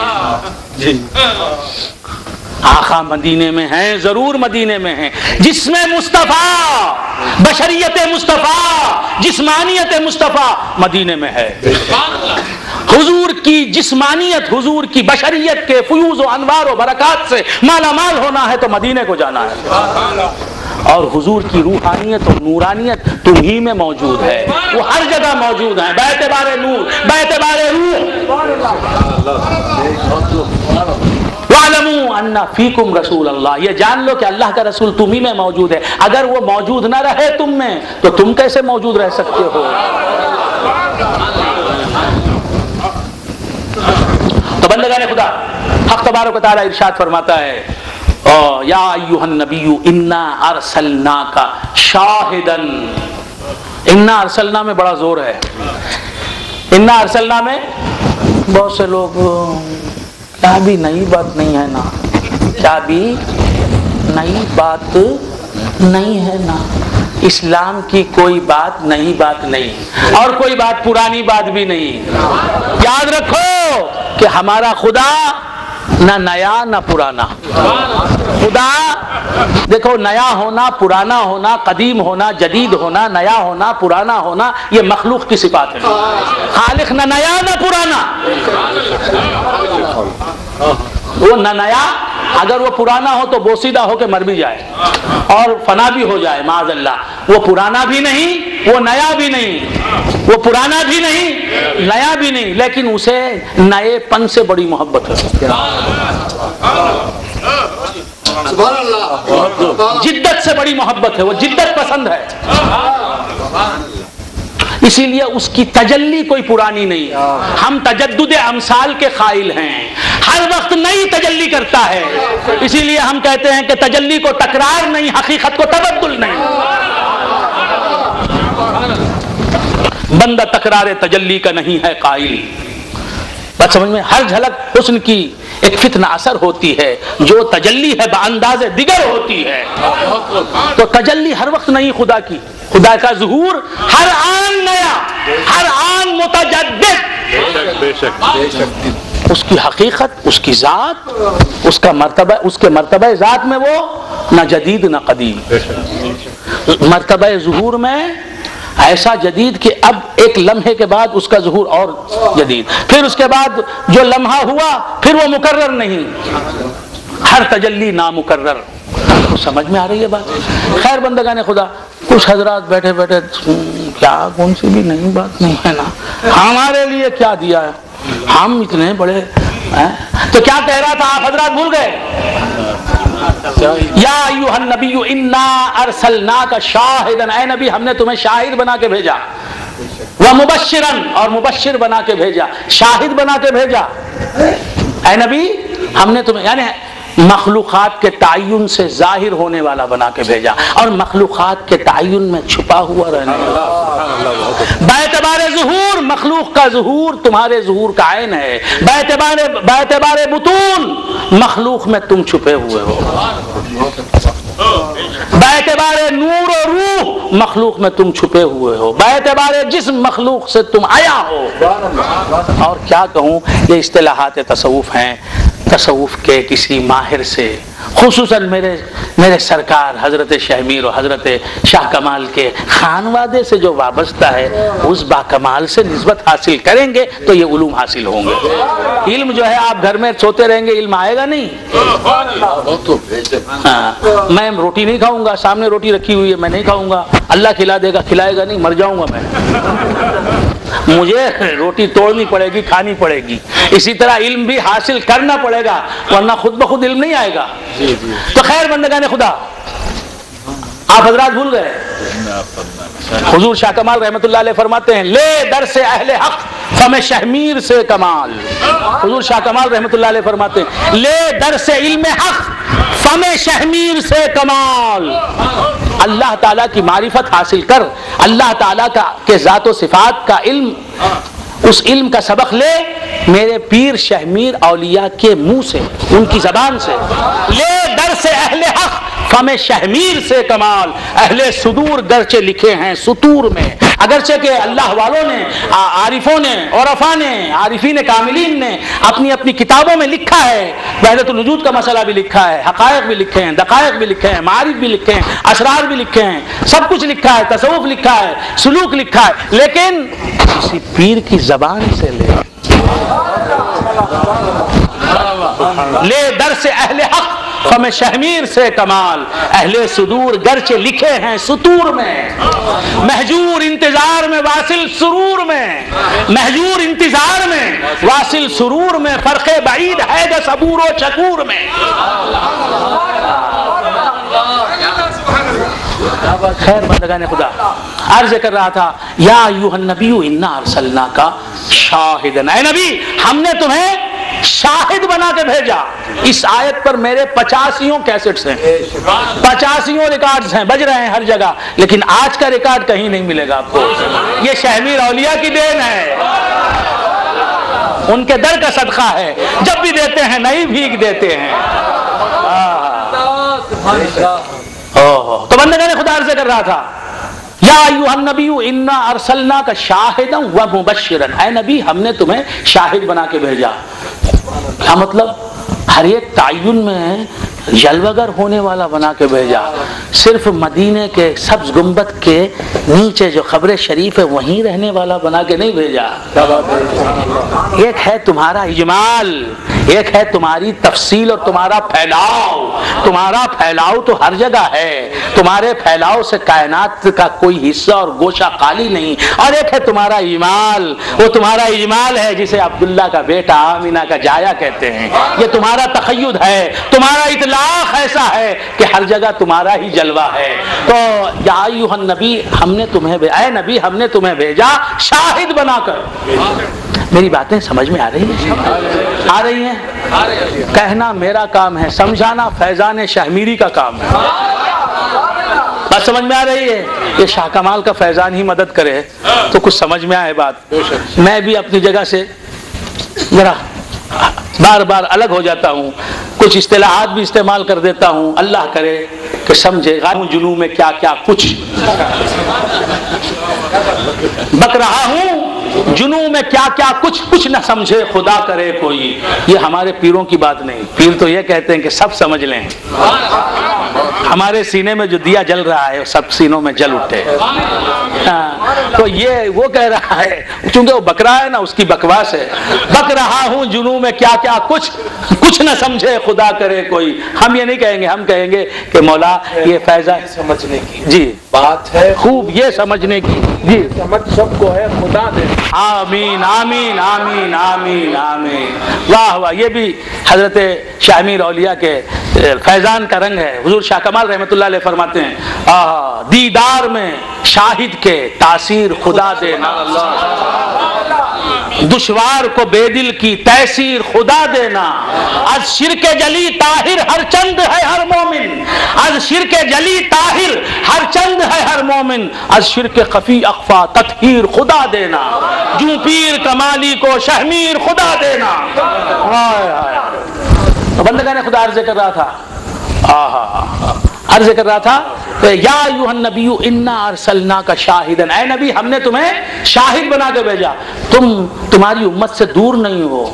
آقا مدینے میں ہیں، ضرور مدینے میں ہیں، جس میں مصطفیٰ، بشریت مصطفیٰ، جسمانیت مصطفیٰ مدینے میں ہے۔ حضور کی جسمانیت، حضور کی بشریت کے فیوز و انوار و برکات سے مالا مال ہونا ہے تو مدینے کو جانا ہے، اور حضور کی روحانیت اور نورانیت تم ہی میں موجود ہے، وہ ہر جگہ موجود ہے، باعتبار نور، باعتبار روح۔ وَاعْلَمُوا أَنَّ فِيكُمْ رَسُولَ اللَّهِ، یہ جان لو کہ اللہ کا رسول تم ہی میں موجود ہے۔ اگر وہ موجود نہ رہے تم میں تو تم کیسے موجود رہ سکتے ہو؟ تو بندگان خدا، حق تبارک و تعالی ارشاد فرماتا ہے یا ایھا النبی انا ارسلناک شاہدا، انا ارسلنا میں بڑا زور ہے، انا ارسلنا میں بہت سے لوگ کیا بھی نئی بات نہیں ہے نا، کیا بھی نئی بات نہیں ہے نا، اسلام کی کوئی بات نئی بات نہیں اور کوئی بات پرانی بات بھی نہیں۔ یاد رکھو کہ ہمارا خدا نہ نیا نہ پرانا، خدا دیکھو، نیا ہونا، پرانا ہونا، قدیم ہونا، جدید ہونا، نیا ہونا، پرانا ہونا، یہ مخلوق کی صفات ہے۔ خالق نہ نیا نہ پرانا، وہ نہ نیا، اگر وہ پرانا ہو تو بوسیدہ ہو کے مر بھی جائے اور فنا بھی ہو جائے معاذ اللہ، وہ پرانا بھی نہیں، وہ نیا بھی نہیں، وہ پرانا بھی نہیں، نیا بھی نہیں، لیکن اسے نئے پن سے بڑی محبت ہے، جدت سے بڑی محبت ہے، وہ جدت پسند ہے، اسی لیے اس کی تجلی کوئی پرانی نہیں۔ ہم تجدد امثال کے قائل ہیں، ہر وقت نئی تجلی کرتا ہے، اسی لیے ہم کہتے ہیں کہ تجلی کو تکرار نہیں، حقیقت کو تبدل نہیں۔ بندہ تکرار تجلی کا نہیں ہے قائل، بات سمجھ میں؟ ہر جھلک حسن کی ایک فتنہ اثر ہوتی ہے، جو تجلی ہے بانداز دیگر ہوتی ہے، تو تجلی ہر وقت نہیں خدا کی، خدا کا ظہور ہر آن نیا، ہر آن متجدد، بے شک اس کی حقیقت، اس کی ذات، اس کا مرتبہ، اس کے مرتبہ ذات میں وہ نہ جدید نہ قدیم، مرتبہ ظہور میں ایسا جدید کہ اب ایک لمحے کے بعد اس کا ظہور اور جدید، پھر اس کے بعد جو لمحہ ہوا پھر وہ مکرر نہیں، ہر تجلی نامکرر۔ سمجھ میں آ رہی ہے بات؟ خیر بندگان خدا، کچھ حضرات بیٹھے بیٹھے کیا کون سی بھی نئی بات نہیں ہے نا، ہمارے لیے کیا دیا ہے، ہم اتنے بڑے تو کیا کہہ رہا تھا آپ حضرات بھول گئے؟ یا ایھا النبی انا ارسلناک شاہدا، اے نبی ہم نے تمہیں شاہد بنا کے بھیجا، ومبشرا اور مبشر بنا کے بھیجا، شاہد بنا کے بھیجا۔ اے نبی ہم نے تمہیں یعنی مخلوقات کے تعین سے ظاہر ہونے والا بنا کے بھیجا اور مخلوقات کے تعین میں چھپا ہوا رہنے والا۔ باعتبار ظہور مخلوق کا ظہور تمہارے ظہور کا عین ہے، باعتبار بطون مخلوق میں تم چھپے ہوئے ہو، باعتبار نور و روح مخلوق میں تم چھپے ہوئے ہو، باعتبار جسم مخلوق سے تم آیا ہو۔ اور کیا کہوں، یہ اصطلاحات تصوف ہیں، تصوف کے کسی ماہر سے، خصوصاً میرے سرکار حضرت شیخ میر و حضرت شاہ کمال کے خانوادے سے جو وابستہ ہے، اس با کمال سے نسبت حاصل کریں گے تو یہ علوم حاصل ہوں گے۔ علم جو ہے آپ گھر میں سوتے رہیں گے علم آئے گا نہیں۔ ہاں میں روٹی نہیں کھاؤں گا، سامنے روٹی رکھی ہوئی ہے میں نہیں کھاؤں گا، اللہ کھلا دے گا، کھلائے گا نہیں، مر جاؤں گا میں، مجھے روٹی توڑنی پڑے گی، کھانی پڑے گی۔ اسی طرح علم بھی حاصل کرنا پڑے گا ورنہ خود بخود علم نہیں آئے گا۔ تو خیر بندگان خدا، آپ حضرات بھول گئے، حضور شاہ کمال رحمت اللہ علیہ فرماتے ہیں لے در سے اہل حق فم شہمیر سے کمال۔ حضور شاہ کمال رحمت اللہ علیہ فرماتے ہیں لے در سے علم حق فم شہمیر سے کمال۔ اللہ تعالیٰ کی معرفت حاصل کر، اللہ تعالیٰ کے ذات و صفات کا علم، اس علم کا سبق لے میرے پیر شہمیر اولیاء کے منہ سے، ان کی زبان سے۔ لے در سے اہل حق فم شہمیر سے کمال، اہل صدور گرچہ لکھے ہیں سطور میں، اگرچہ کہ اللہ والوں نے، عارفوں نے، عرفاء نے، عارفین کاملین نے اپنی اپنی کتابوں میں لکھا ہے، وحدت الوجود کا مسئلہ بھی لکھا ہے، حقائق بھی لکھے ہیں، دقائق بھی لکھے ہیں، معارف بھی لکھے ہیں، اسرار بھی لکھے ہیں، سب کچھ لکھا ہے، تصوف لکھا ہے، سلوک لکھا ہے، لیکن کسی پیر کی زبان سے لے در سے اہل حق فم شہمیر سے کمال، اہل صدور گرچہ لکھے ہیں سطور میں، محجور انتظار میں واصل سرور میں، محجور انتظار میں واصل سرور میں، فرق بعید ہے گا صبور و شکور میں۔ خیر بندگان خدا، عرض کر رہا تھا یا ایھا النبی انا ارسلناک شاہدا، اے نبی ہم نے تمہیں شاہد بنا کے بھیجا۔ اس آیت پر میرے 85 کیسٹس ہیں، 85 ریکارڈز ہیں، بج رہے ہیں ہر جگہ، لیکن آج کا ریکارڈ کہیں نہیں ملے گا آپ کو۔ یہ شہمیر اولیاء کی دین ہے، ان کے در کا صدقہ ہے، جب بھی دیتے ہیں نئی بھیگ دیتے ہیں۔ تو بندگان خدا عرض کر رہا تھا یا ایھا النبی انا ارسلناک شاہدا ومبشرا، اے نبی ہم نے تمہیں شاہد بنا کے بھیجا۔ کیا مطلب؟ ہر ایک تعین میں جلوگر ہونے والا بنا کے بھیجا، صرف مدینے کے سبز گنبد کے نیچے جو قبر شریف ہے وہیں رہنے والا بنا کے نہیں بھیجا۔ ایک ہے تمہارا اجمال، ایک ہے تمہاری تفصیل اور تمہارا پھیلاؤ۔ تمہارا پھیلاؤ تو ہر جگہ ہے، تمہارے پھیلاؤ سے کائنات کا کوئی حصہ اور گوشہ خالی نہیں۔ اور ایک ہے تمہارا اجمال، وہ تمہارا اجمال ہے جسے عبداللہ کا بیٹا آمینہ کا جایا کہتے ہیں۔ یہ تمہارا تقید ہے، تمہارا اطلاق ایسا ہے کہ ہر جگہ تمہارا ہی جلوہ ہے۔ تو یا ایھا النبی ہم نے تمہیں، اے نبی ہم نے تمہیں بھیجا شاہد بنا کر۔ میری باتیں سمجھ میں آ رہی ہیں؟ آ رہی ہیں؟ کہنا میرا کام ہے، سمجھانا فیضان شہمیری کا کام ہے۔ بات سمجھ میں آ رہی ہے؟ یہ شاہ کمال کا فیضان ہی مدد کرے تو کچھ سمجھ میں آئے بات۔ میں بھی اپنی جگہ سے ذرا بار بار الگ ہو جاتا ہوں، کچھ اصطلاحات بھی استعمال کر دیتا ہوں، اللہ کرے کہ سمجھے گا جنوں میں کیا کیا کچھ بک رہا ہوں، جنوں میں کیا کیا کچھ نہ سمجھے خدا کرے کوئی۔ یہ ہمارے پیروں کی بات نہیں، پیر تو یہ کہتے ہیں کہ سب سمجھ لیں۔ ہمارے سینے میں جو دیا جل رہا ہے سب سینوں میں جل اٹھے۔ تو یہ وہ کہہ رہا ہے چونکہ وہ بکرا ہے نا، اس کی بکواس ہے، بک رہا ہوں جنوں میں کیا کیا کچھ نہ سمجھے خدا کرے کوئی۔ ہم یہ نہیں کہیں گے، ہم کہیں گے کہ مولا یہ فیضان سمجھنے کی جی बात है خوب یہ سمجھنے کی. جی समझ सबको है खुदा दे. آمین آمین آمین آمین آمین. واہ واہ. یہ بھی حضرت شاہ امیر اولیاء کے فیضان کا رنگ ہے. حضور شاہ کمال رحمۃ اللہ علیہ فرماتے ہیں دیدار میں شاہد کے تاثیر خدا دینا، دشوار کو بے دل کی تیسیر خدا دینا، از شرک جلی طاہر ہر چند ہے ہر مومن، از شرک جلی طاہر ہر چند ہے ہر مومن، از شرک خفی اخفا تطہیر خدا دینا، جو پیر کمالی کو شہمیر خدا دینا. بندگان خدا عرض کر رہا تھا عرض کر رہا تھا یا ایھا النبی انا ارسلناک شاہدا، اے نبی ہم نے تمہیں شاہد بنا کے بھیجا. تمہاری امت سے دور نہیں ہو،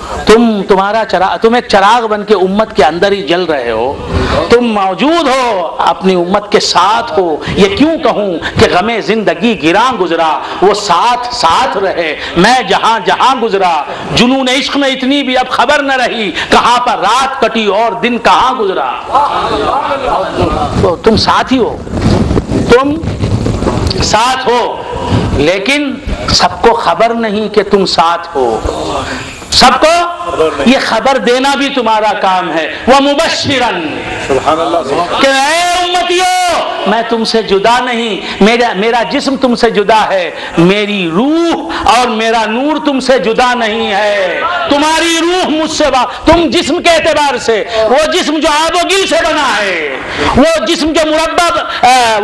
تم ایک چراغ بن کے امت کے اندر ہی جل رہے ہو، تم موجود ہو، اپنی امت کے ساتھ ہو. یہ کیوں کہوں کہ غم زندگی گراں گزرا، وہ ساتھ ساتھ رہے، میں جہاں جہاں گزرا، جنون عشق میں اتنی بھی اب خبر نہ رہی، کہاں پر رات کٹی اور دن کہاں گزرا. تو تم ساتھ ہی ہو، تم ساتھ ہو، لیکن سب کو خبر نہیں کہ تم ساتھ ہو. سب کو یہ خبر دینا بھی تمہارا کام ہے. وَمُبَشِّرًا، کہ اے امتیو میں تم سے جدا نہیں، میرا جسم تم سے جدا ہے، میری روح اور میرا نور تم سے جدا نہیں ہے. تمہاری روح مجھ سے تم جسم کے اعتبار سے، وہ جسم جو آب و گل سے بنا ہے، وہ جسم جو مربع،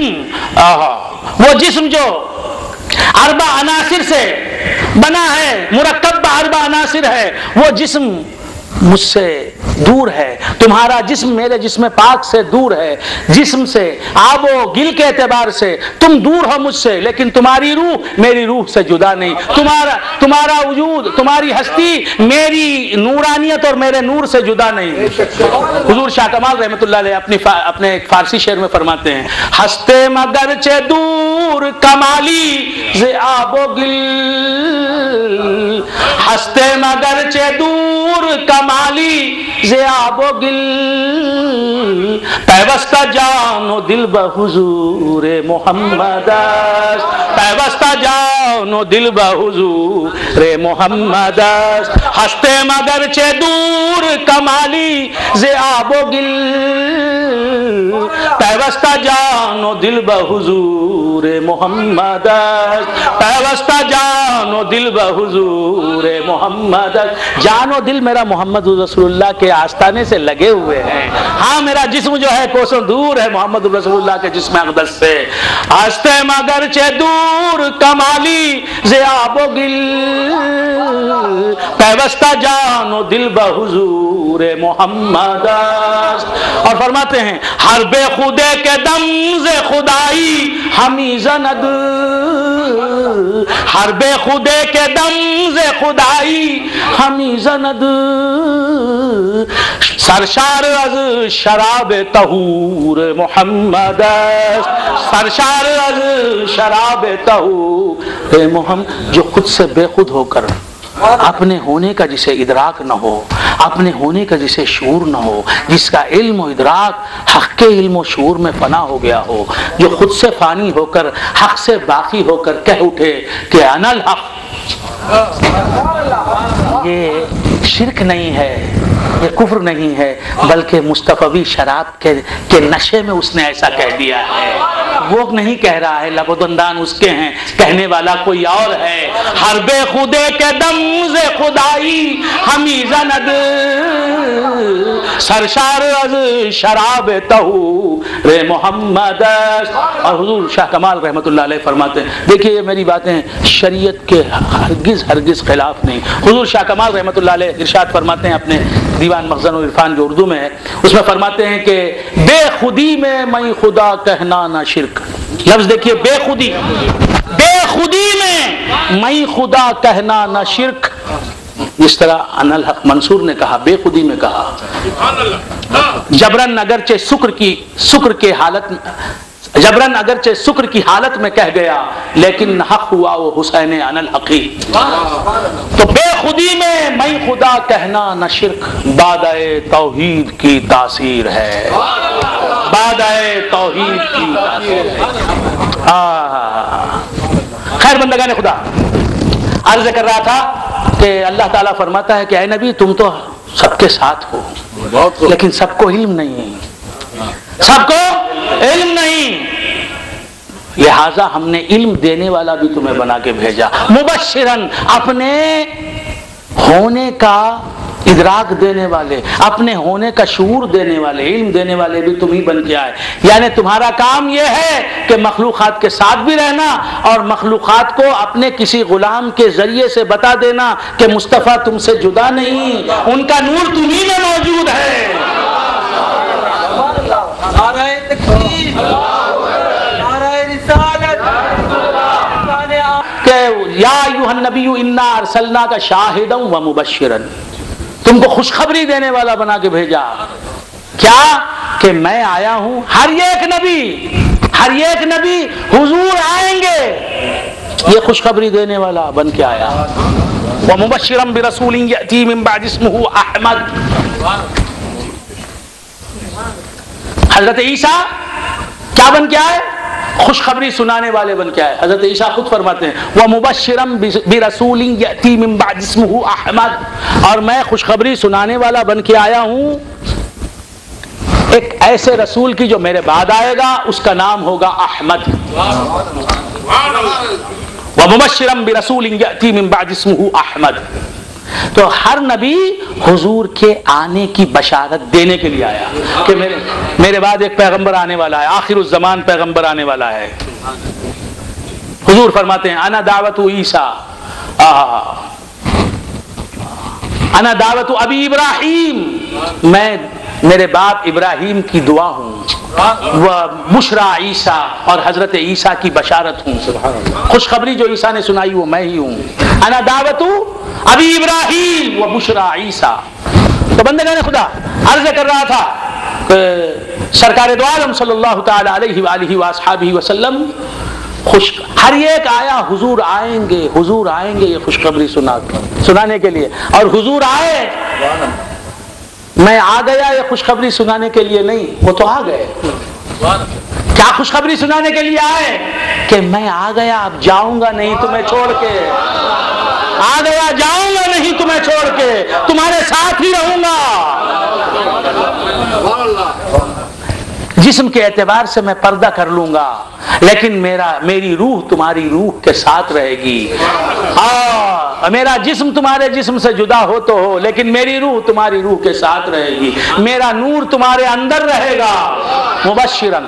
وہ جسم جو اربع عناصر سے بنا ہے، مرکب اربع عناصر ہے، وہ جسم مجھ سے دور ہے. تمہارا جسم میرے جسم پاک سے دور ہے، جسم سے آب و گل کے اعتبار سے تم دور ہو مجھ سے، لیکن تمہاری روح میری روح سے جدا نہیں. تمہارا وجود، تمہاری ہستی میری نورانیت اور میرے نور سے جدا نہیں. حضور شاہ کمال رحمۃ اللہ علیہ اپنے ایک فارسی شعر میں فرماتے ہیں ہستے مگر چے دور کمالی ز آب و گل، ہستے مگر چے دور کمالی ز آب و گل، پیوستہ جان و دل بحضور محمد است، پیوستہ جان و دل بحضور محمد است، ہستے مگر چے دور کمالی ز آب و گل، پیوستہ جان و دل بحضور محمد است، پیوستہ جان و دل بحضور محمد است. جان و دل میرا محمد رسول اللہ کے آستانے سے لگے ہوئے ہیں. ہاں میرا جسم جو ہے کوسوں دور ہے محمد رسول اللہ کے جسم اقدس سے. ہستے مگر چے دور کمالی ز آب و گل، پیوستہ جان و دل بحضور محمد است. اور فرماتے ہیں ہر بے خودے کے دم ز خدائی ہمی زند، ہر بے خودے کے دم ز خدائی ہمی زند، سرشار از شراب طہور محمد است، سرشار از شراب طہور محمد. جو خود سے بے خود ہو کر اپنے ہونے کا جسے ادراک نہ ہو، اپنے ہونے کا جسے شعور نہ ہو، جس کا علم و ادراک حق کے علم و شعور میں فنا ہو گیا ہو، جو خود سے فانی ہو کر حق سے باقی ہو کر کہہ اٹھے کہ انا الحق، یہ شرک نہیں ہے، یہ کفر نہیں ہے، بلکہ مصطفی شراب کے نشے میں اس نے ایسا کہہ دیا ہے. وہ نہیں کہہ رہا ہے، لب و دندان اس کے ہیں، کہنے والا کوئی اور ہے. ہر بے خودے کے دم ز خدائی ہمی زند، سرشار از شراب طہور محمد است. اور حضور شاہ کمال رحمۃ اللہ علیہ فرماتے ہیں، دیکھیے یہ میری باتیں شریعت کے ہرگز خلاف نہیں. حضور شاہ کمال رحمۃ اللہ علیہ ارشاد فرماتے ہیں اپنے دیوان مخزن و عرفان جو اردو میں ہے، اس میں فرماتے ہیں کہ بے خودی میں میں خدا کہنا نہ شرک. لفظ دیکھیے، بے خودی، بے خودی میں میں خدا کہنا نہ شرک. جس طرح ان الحق منصور نے کہا، بے خودی میں کہا. جبرن اگرچہ شکر کے حالت میں، جبرن اگرچہ شکر کی حالت میں کہہ گیا، لیکن حق ہوا وہ حسین ان الحقی. تو بے خودی میں خدا کہنا نہ شرک، بادئ توحید کی تاثیر ہے. بادائے توحید کی. خیر بندگان خدا، عرض کر رہا تھا کہ اللہ تعالیٰ فرماتا ہے کہ اے نبی تم تو سب کے ساتھ ہو لیکن سب کو علم نہیں، سب کو علم نہیں، لہذا ہم نے علم دینے والا بھی تمہیں بنا کے بھیجا. مبشرن، اپنے ہونے کا ادراک دینے والے، اپنے ہونے کا شعور دینے والے، علم دینے والے بھی تم ہی بن کے آئے. یعنی تمہارا کام یہ ہے کہ مخلوقات کے ساتھ بھی رہنا اور مخلوقات کو اپنے کسی غلام کے ذریعے سے بتا دینا کہ مصطفیٰ تم سے جدا نہیں، ان کا نور تمہیں میں موجود ہے. نعرہ تکبیر، نعرہ رسالت، کہ یا ایھا النبی انا ارسلناک شاہدا و مبشرا، تم کو خوشخبری دینے والا بنا کے بھیجا. کیا کہ میں آیا ہوں. ہر ایک نبی حضور آئیں گے، یہ خوشخبری دینے والا بن کے آیا. ومبشرا برسول یأتی من بعد اسمہ احمد. حضرت عیسیٰ کیا بن کے آئے؟ خوشخبری سنانے والے بن کے آئے. حضرت عیسیٰ خود فرماتے ہیں وَمُبَشِّرًا بِرَسُولٍ يَأْتِي مِن بَعْدِ اسْمُهُ أَحْمَدُ، اور میں خوشخبری سنانے والا بن کے آیا ہوں ایک ایسے رسول کی جو میرے بعد آئے گا، اس کا نام ہوگا احمد. وَمُبَشِّرًا بِرَسُولٍ يَأْتِي مِن بَعْدِ اسْمُهُ أَحْمد. تو ہر نبی حضور کے آنے کی بشارت دینے کے لیے آیا کہ میرے بعد ایک پیغمبر آنے والا ہے، آخر الزمان پیغمبر آنے والا ہے. حضور فرماتے ہیں انا دعوت عیسیٰ، انا دعوت ابی ابراہیم، میں میرے باپ ابراہیم کی دعا ہوں، وہ بشرا عیسیٰ، اور حضرت عیسیٰ کی بشارت ہوں. خوشخبری جو عیسیٰ نے سنائی وہ میں ہی ہوں. انا دعوت ابی ابراہیم و بشرا عیسیٰ. تو بندگان خدا، عرض کر رہا تھا کہ سرکار دو عالم صلی اللہ تعالی علیہ وآلہ وآصحابہ وسلم ہر ایک آیا حضور آئیں گے، حضور آئیں گے، یہ خوشخبری سنانے کے لیے. اور حضور آئے، میں آ گیا یہ خوشخبری سنانے کے لیے نہیں، وہ تو آ گئے. کیا خوشخبری سنانے کے لیے آئے؟ کہ میں آ گیا، اب جاؤں گا نہیں تمہیں چھوڑ کے، آ گیا جاؤں گا نہیں تمہیں چھوڑ کے، تمہارے ساتھ ہی رہوں گا. جسم کے اعتبار سے میں پردہ کر لوں گا لیکن میری روح تمہاری روح کے ساتھ رہے گی. میرا جسم تمہارے جسم سے جدا ہو تو ہو لیکن میری روح تمہاری روح کے ساتھ رہے گی، میرا نور تمہارے اندر رہے گا. مبشرن،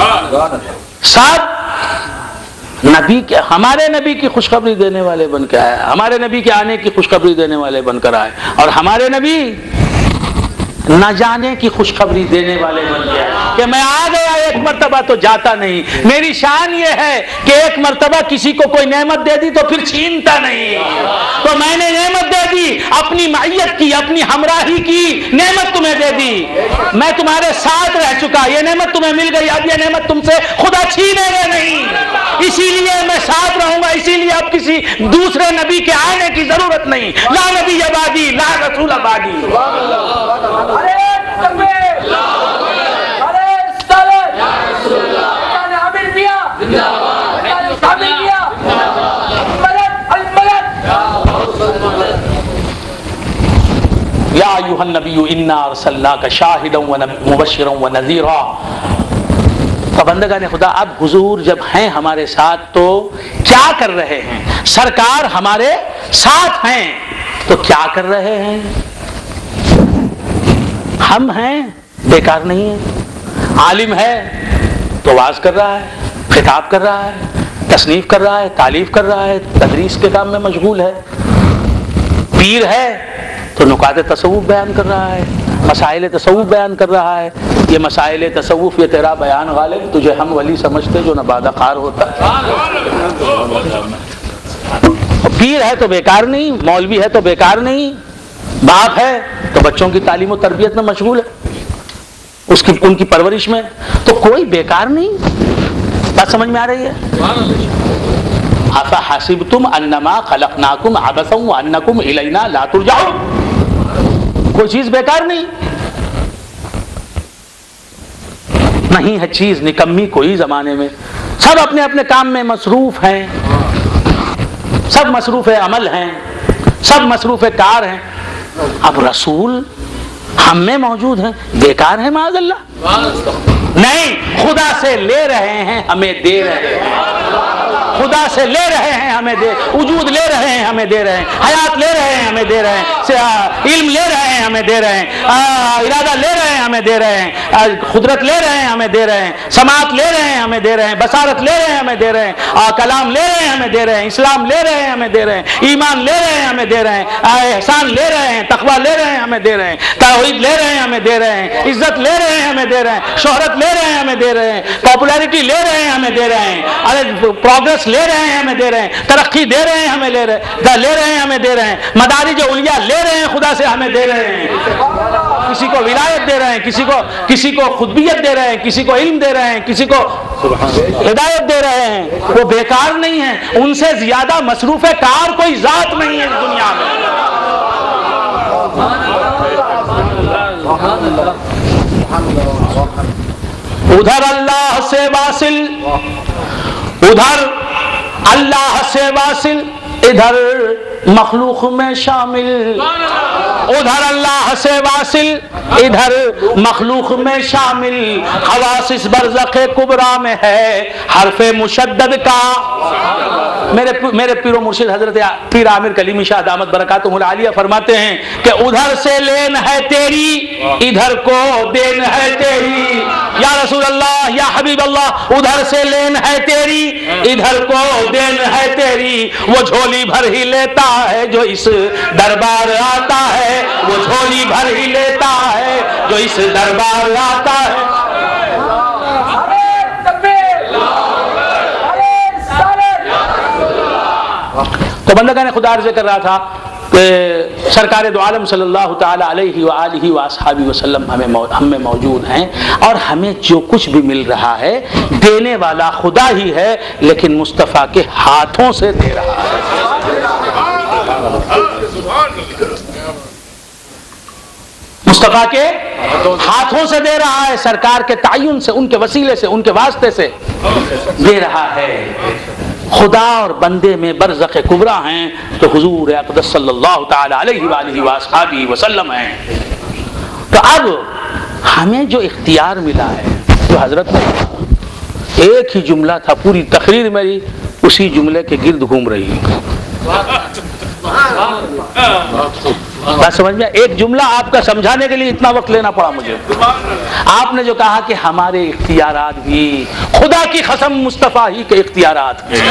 ساتھ نبی کے، ہمارے نبی کی خوشخبری دینے والے بن کے آئے، ہمارے نبی کے آنے کی خوشخبری دینے والے بن کر آئے. اور ہمارے نبی نہ جانے کی خوشخبری دینے والے بن گیا کہ میں آ گیا ایک مرتبہ تو جاتا نہیں. میری شان یہ ہے کہ ایک مرتبہ کسی کو کوئی نعمت دے دی تو پھر چھینتا نہیں. تو میں نے نعمت دے دی، اپنی معیت کی، اپنی ہمراہی کی نعمت تمہیں دے دی. میں تمہارے ساتھ رہ چکا، یہ نعمت تمہیں مل گئی، اب یہ نعمت تم سے خدا چھینے گا نہیں. اسی لیے میں ساتھ رہوں گا، اسی لیے اب کسی دوسرے نبی کے آنے کی ضرورت نہیں. لا نبی بعدی، لا رسول بعدی. یا ایھا النبی انا ارسلناک شاہدا ومبشرا ونذیرا. تو بندگان خدا، اب حضور جب ہیں ہمارے ساتھ تو کیا کر رہے ہیں؟ سرکار ہمارے ساتھ ہیں تو کیا کر رہے ہیں؟ ہم ہیں، بیکار نہیں ہیں. عالم ہے تو واعظ کر رہا ہے، خطاب کر رہا ہے، تصنیف کر رہا ہے، تالیف کر رہا ہے، تدریس کے کام میں مشغول ہے. پیر ہے تو نکات تصوف بیان کر رہا ہے، مسائل تصوف بیان کر رہا ہے. یہ مسائل تصوف، یہ تیرا بیان غالب، تجھے ہم ولی سمجھتے جو نبادہ خار ہوتا. پیر ہے تو بیکار نہیں، مولوی ہے تو بیکار نہیں، باپ ہے تو بچوں کی تعلیم و تربیت میں مشغول ہے، ان کی پرورش میں، تو کوئی بیکار نہیں. بات سمجھ میں آ رہی ہے؟ افحسبتم انما خلقناکم عبثا وانکم الینا لا ترجعون. کوئی چیز بیکار نہیں. نہیں ہے چیز نکمی کوئی زمانے میں، سب اپنے اپنے کام میں مصروف ہیں، سب مصروف عمل ہیں، سب مصروف کار ہیں. اب رسول ہم میں موجود ہیں، بیکار ہیں معاذ اللہ؟ نہیں، خدا سے لے رہے ہیں ہمیں دے رہے ہیں، خدا سے لے رہے ہیں ہمیں دے، وجود لے رہے ہیں ہمیں دے رہے ہیں، حیات لے رہے ہیں ہمیں دے رہے ہیں، علم لے رہے ہیں ہمیں دے رہے ہیں، ارادہ لے رہے ہیں ہمیں دے رہے ہیں، قدرت لے رہے ہیں ہمیں دے رہے ہیں، سماعت لے رہے ہیں ہمیں دے رہے ہیں، بصارت لے رہے ہیں ہمیں دے رہے ہیں، کلام لے رہے ہیں ہمیں دے رہے ہیں، اسلام لے رہے ہیں ہمیں دے رہے ہیں، ایمان لے رہے ہیں ہمیں دے رہے ہیں، احسان لے رہے ہیں، تقویٰ لے رہے ہیں ہمیں دے رہے ہیں، توحید لے رہے ہیں ہمیں دے رہے ہیں، عزت لے رہے ہیں ہمیں دے رہے ہیں، شہرت لے رہے ہیں ہمیں دے رہے ہیں، پاپولیرٹی لے رہے ہیں ہمیں دے رہے ہیں، پروگریس لے رہے ہیں ہمیں دے رہے ہیں، ترقی دے رہے ہیں ہمیں لے رہے ہیں ہمیں دے رہے ہیں، مدارج علیہ لے رہے ہیں خدا سے ہمیں دے رہے ہیں، کسی کو ولایت دے رہے ہیں، کسی کو خطبیت دے رہے ہیں، کسی کو علم دے رہے ہیں، کسی کو ہدایت دے رہے ہیں. وہ بیکار نہیں ہیں، ان سے زیادہ مصروف کار کوئی ذات نہیں ہے اس دنیا میں. ادھر اللہ سے واصل، ادھر اللہ سے واصل، ادھر مخلوق میں شامل، ادھر اللہ سے واصل، ادھر مخلوق میں شامل، حواسس برزخ کبریٰ میں ہے حرف مشدد کا. میرے پیر و مرشد حضرت پیر عامر کلیمی شاہ دامت برکاتہم العالیہ فرماتے ہیں کہ ادھر سے لین ہے تیری، ادھر کو دین ہے تیری. یا رسول اللہ، یا حبیب اللہ، ادھر سے لین ہے تیری، ادھر کو دین ہے تیری. وہ جھولی بھر ہی لیتا ہے جو اس دربار آتا ہے، وہ جھولی بھر ہی لیتا ہے جو اس دربار آتا ہے. تو بندگان خدا عرض کر رہا تھا کہ سرکار دو عالم صلی اللہ تعالی علیہ وآلہ وآصحابہ وسلم ہم میں موجود ہیں، اور ہمیں جو کچھ بھی مل رہا ہے دینے والا خدا ہی ہے، لیکن مصطفیٰ کے ہاتھوں سے دے رہا ہے. مصطفیٰ کے ہاتھوں سے دے رہا ہے، سرکار کے تعین سے، ان کے وسیلے سے، ان کے واسطے سے دے رہا ہے. خدا اور بندے میں برزخ کبریٰ ہیں تو حضور اقدس صلی اللہ تعالی علیہ وآلہ وآصحابہ وسلم ہیں. تو اب ہمیں جو اختیار ملا ہے، جو حضرت نے ایک ہی جملہ تھا، پوری تقریر میری اسی جملے کے گرد گھوم رہی ہے. بات سمجھ میں؟ ایک جملہ آپ کا سمجھانے کے لیے اتنا وقت لینا پڑا مجھے. آپ نے جو کہا کہ ہمارے اختیارات بھی خدا کی قسم مصطفیٰ ہی کے اختیارات ہیں.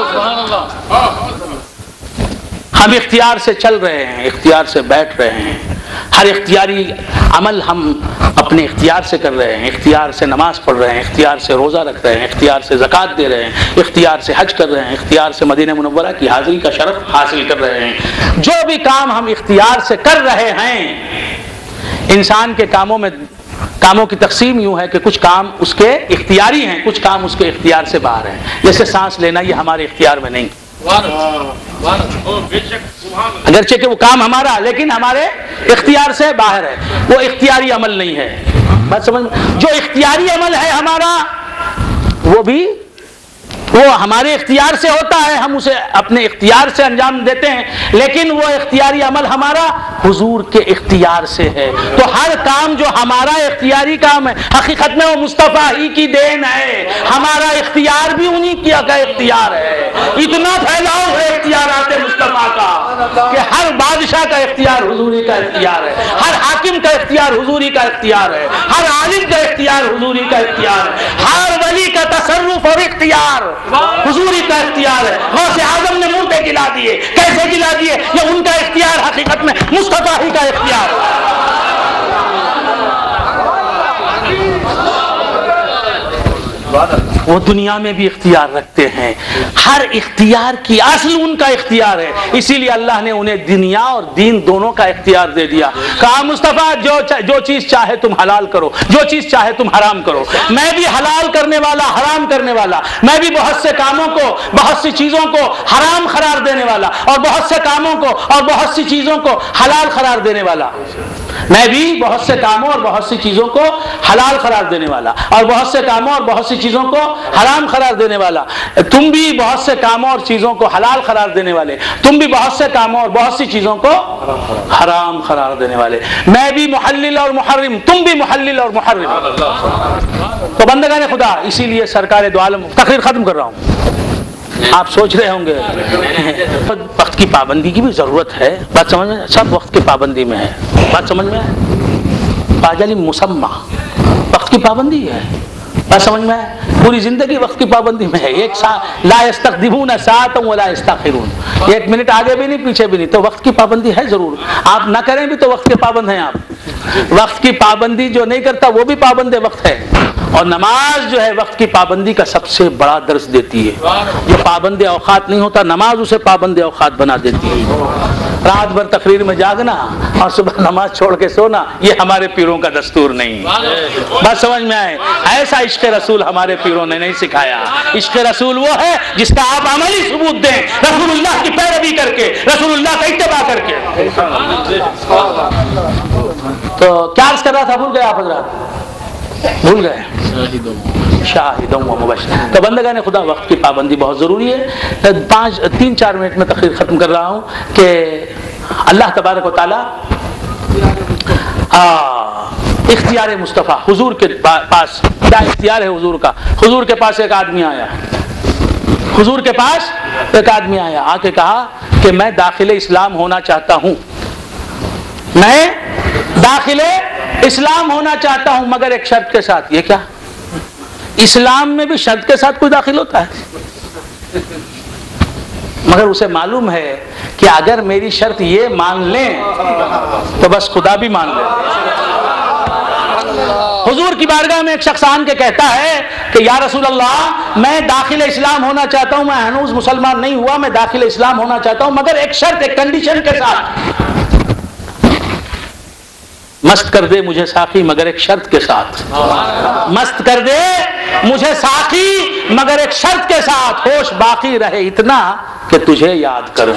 ہم اختیار سے چل رہے ہیں، اختیار سے بیٹھ رہے ہیں، ہر اختیاری عمل ہم اپنے اختیار سے کر رہے ہیں، اختیار سے نماز پڑھ رہے ہیں، اختیار سے روزہ رکھ رہے ہیں، اختیار سے زکوٰۃ دے رہے ہیں، اختیار سے حج کر رہے ہیں، اختیار سے مدینہ منورہ کی حاضری کا شرف حاصل کر رہے ہیں. جو بھی کام ہم اختیار سے کر رہے ہیں، انسان کے کاموں کی تقسیم یوں ہے کہ کچھ کام اس کے اختیاری ہیں، کچھ کام اس کے اختیار سے باہر ہیں. جیسے سانس لینا، یہ ہمارے اختیار میں نہیں، اگرچہ کہ وہ کام ہمارا لیکن ہمارے اختیار سے باہر ہے، وہ اختیاری عمل نہیں ہے. بات سمجھ؟ جو اختیاری عمل ہے ہمارا وہ ہمارے اختیار سے ہوتا ہے، ہم اسے اپنے اختیار سے انجام دیتے ہیں، لیکن وہ اختیاری عمل ہمارا حضور کے اختیار سے ہے. تو ہر کام جو ہمارا اختیاری کام ہے، حقیقت میں وہ مصطفیٰ ہی کی دین ہے. ہمارا اختیار بھی انہی کا اختیار ہے. اتنا پھیلاؤ ہے اختیارات مصطفیٰ کا کہ ہر بادشاہ کا اختیار حضوری کا اختیار ہے، ہر حاکم کا اختیار حضوری کا اختیار ہے، ہر عالم کا اختیار حضوری کا اختیار ہے، ہر ولی کا تصرف اور اختیار حضوری کا اختیار ہے. غوث اعظم نے منہ پہ گلا دیے، کیسے گلا دیے؟ یہ ان کا اختیار، حقیقت میں مصطفیٰ ہی کا اختیار ہے. وہ دنیا میں بھی اختیار رکھتے ہیں، ہر اختیار کی اصل ان کا اختیار ہے. اسی لیے اللہ نے انہیں دنیا اور دین دونوں کا اختیار دے دیا. کہا مصطفیٰ جو چیز چاہے تم حلال کرو، جو چیز چاہے تم حرام کرو. میں بھی حلال کرنے والا، حرام کرنے والا، میں بھی بہت سے کاموں کو، بہت سی چیزوں کو حرام قرار دینے والا، اور بہت سے کاموں کو اور بہت سی چیزوں کو حلال قرار دینے والا. میں بھی بہت سے کاموں اور بہت سی چیزوں کو حلال قرار دینے والا اور بہت سے کاموں اور بہت سی چیزوں کو حرام قرار دینے والا، تم بھی بہت سے کاموں اور چیزوں کو حلال قرار دینے والے، تم بھی بہت سے کاموں اور بہت سی چیزوں کو حرام قرار دینے والے، میں بھی محلل اور محرم، تم بھی محلل اور محرم۔ تو بندگان خدا، اسی لیے سرکار دو عالم، تقریر ختم کر رہا ہوں، آپ سوچ رہے ہوں گے وقت کی پابندی کی بھی ضرورت ہے، بات سمجھ میں؟ سب وقت کی پابندی میں ہے، بات سمجھ میں؟ باجلی مسمہ وقت کی پابندی ہے، بات سمجھ میں؟ پوری زندگی وقت کی پابندی میں ہے، ایک ساتھ لا یستقدمون ساعۃ ولا یستاخرون، ایک منٹ آگے بھی نہیں پیچھے بھی نہیں، تو وقت کی پابندی ہے ضرور، آپ نہ کریں بھی تو وقت کے پابند ہیں آپ، وقت کی پابندی جو نہیں کرتا وہ بھی پابند وقت ہے، اور نماز جو ہے وقت کی پابندی کا سب سے بڑا درس دیتی ہے، جو پابند اوقات نہیں ہوتا نماز اسے پابند اوقات بنا دیتی ہے، رات بھر تقریر میں جاگنا اور صبح نماز چھوڑ کے سونا یہ ہمارے پیروں کا دستور نہیں، بات سمجھ میں آئے؟ ایسا عشق رسول ہمارے پیروں نے نہیں سکھایا، عشق رسول وہ ہے جس کا آپ عملی ثبوت دیں، رسول اللہ کی پیروی کر کے، رسول اللہ کا اتباع کر کے۔ تو کیا عرض کر رہا تھا، بھول گئے آپ حضرات؟ بھول گئے؟ شاہدوں و مبشر۔ تو بندگان خدا، وقت کی پابندی بہت ضروری ہے۔ 3-4 منٹ میں تقریر ختم کر رہا ہوں کہ اللہ تبارک و تعالی اختیار مصطفیٰ، حضور کے پاس کیا اختیار ہے حضور کا؟ حضور کے پاس ایک آدمی آیا، حضور کے پاس ایک آدمی آیا، آ کے کہا کہ میں داخل اسلام ہونا چاہتا ہوں، میں داخل اسلام ہونا چاہتا ہوں مگر ایک شرط کے ساتھ۔ یہ کیا؟ اسلام میں بھی شرط کے ساتھ کوئی داخل ہوتا ہے؟ مگر اسے معلوم ہے کہ اگر میری شرط یہ مان لیں تو بس خدا بھی مان لے۔ حضور کی بارگاہ میں ایک شخص آن کے کہتا ہے کہ یا رسول اللہ، میں داخل اسلام ہونا چاہتا ہوں، میں ہنوز مسلمان نہیں ہوا، میں داخل اسلام ہونا چاہتا ہوں مگر ایک شرط، ایک کنڈیشن کے ساتھ، مست کر دے مجھے ساقی مگر ایک شرط کے ساتھ، مست کر دے مجھے ساقی مگر ایک شرط کے ساتھ، ہوش باقی رہے اتنا کہ تجھے یاد کروں۔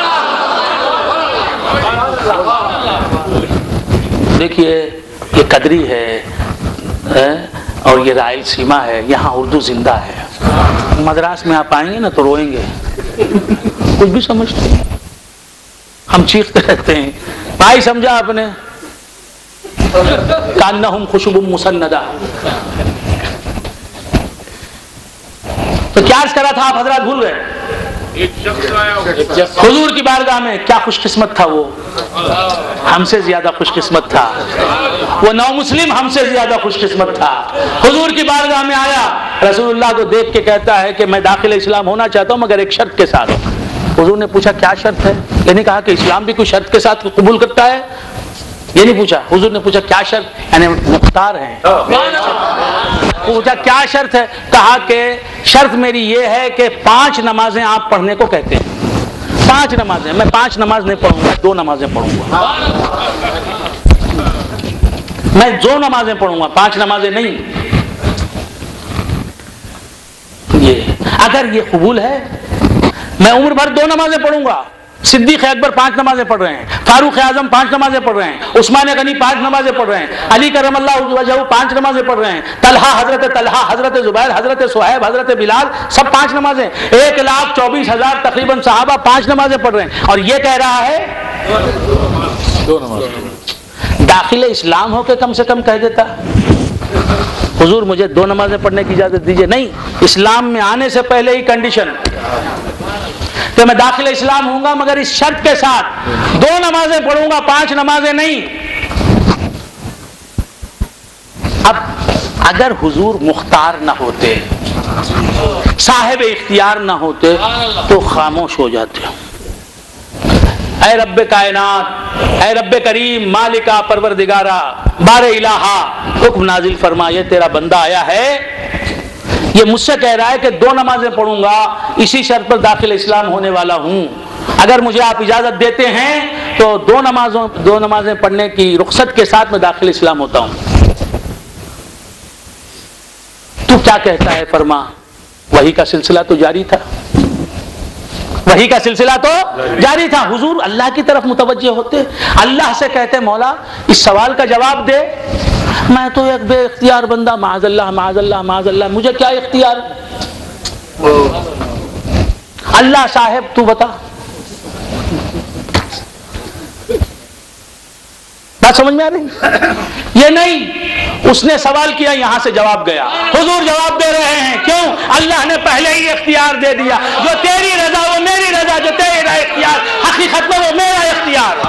دیکھیے یہ قدری ہے اور یہ رائل سیما ہے، یہاں اردو زندہ ہے، مدراس میں آپ آئیں گے نا تو روئیں گے، کچھ بھی سمجھتے ہیں، ہم چیختے رہتے ہیں، بھائی سمجھا آپ نے؟ کانہم خشب مسندہ۔ تو کیا عرض کرا تھا آپ حضرات، بھول گئے؟ حضور کی بارگاہ میں کیا خوش قسمت تھا وہ، ہم سے زیادہ خوش قسمت تھا وہ، نو مسلم ہم سے زیادہ خوش قسمت تھا، حضور کی بارگاہ میں آیا، رسول اللہ کو دیکھ کے کہتا ہے کہ میں داخل اسلام ہونا چاہتا ہوں مگر ایک شرط کے ساتھ۔ حضور نے پوچھا کیا شرط ہے؟ یہ نہیں کہا کہ اسلام بھی کوئی شرط کے ساتھ قبول کرتا ہے، یہ نہیں پوچھا، حضور نے پوچھا کیا شرط، یعنی مختار ہیں، پوچھا کیا شرط ہے، کہا کہ شرط میری یہ ہے کہ 5 نمازیں آپ پڑھنے کو کہتے ہیں، 5 نمازیں، میں 5 نماز نہیں پڑھوں گا، 2 نمازیں پڑھوں گا، میں 2 نمازیں پڑھوں گا، 5 نمازیں نہیں۔ یہ اگر یہ قبول ہے، میں عمر بھر 2 نمازیں پڑھوں گا، صدیق اکبر 5 نمازیں پڑھ رہے ہیں، فاروق اعظم 5 نمازیں پڑھ رہے ہیں، عثمان غنی 5 نمازیں پڑھ رہے ہیں، علی کرم اللہ وجہہ 5 نمازیں پڑھ رہے ہیں، حضرت طلحہ، حضرت زبیر، حضرت صہیب، حضرت بلال سب 5 نمازیں، 1,24,000 تقریباً صحابہ 5 نمازیں پڑھ رہے ہیں، اور یہ کہہ رہا ہے 2 نماز۔ داخل اسلام ہو کے کم سے کم کہہ دیتا حضور مجھے 2 نمازیں پڑھنے کی اجازت دیجیے، نہیں، اسلام میں آنے سے پہلے ہی کنڈیشن کہ میں داخل اسلام ہوں گا مگر اس شرط کے ساتھ 2 نمازیں پڑھوں گا، 5 نمازیں نہیں۔ اب اگر حضور مختار نہ ہوتے، صاحب اختیار نہ ہوتے تو خاموش ہو جاتے۔ اے رب کائنات، اے رب کریم، مالکا، پروردگارا، بار الہا، حکم نازل فرما، یہ تیرا بندہ آیا ہے، یہ مجھ سے کہہ رہا ہے کہ 2 نمازیں پڑھوں گا، اسی شرط پر داخل اسلام ہونے والا ہوں، اگر مجھے آپ اجازت دیتے ہیں تو 2 نمازیں پڑھنے کی رخصت کے ساتھ میں داخل اسلام ہوتا ہوں۔ تو کیا کہتا ہے فرما، وحی کا سلسلہ تو جاری تھا، وحی کا سلسلہ تو جاری تھا. حضور اللہ کی طرف متوجہ ہوتے, اللہ سے کہتے مولا اس سوال کا جواب دے, میں تو ایک بے اختیار بندہ, معاذ اللہ معاذ اللہ معاذ اللہ, مجھے کیا اختیار, اللہ صاحب تو بتا. بات سمجھ میں آ رہی؟ یہ نہیں, اس نے سوال کیا یہاں سے جواب گیا. حضور جواب دے رہے ہیں, کیوں؟ اللہ نے پہلے ہی اختیار دے دیا, جو تیری رضا وہ میری رضا, جو تیرا اختیار حقیقت میں وہ میرا اختیار.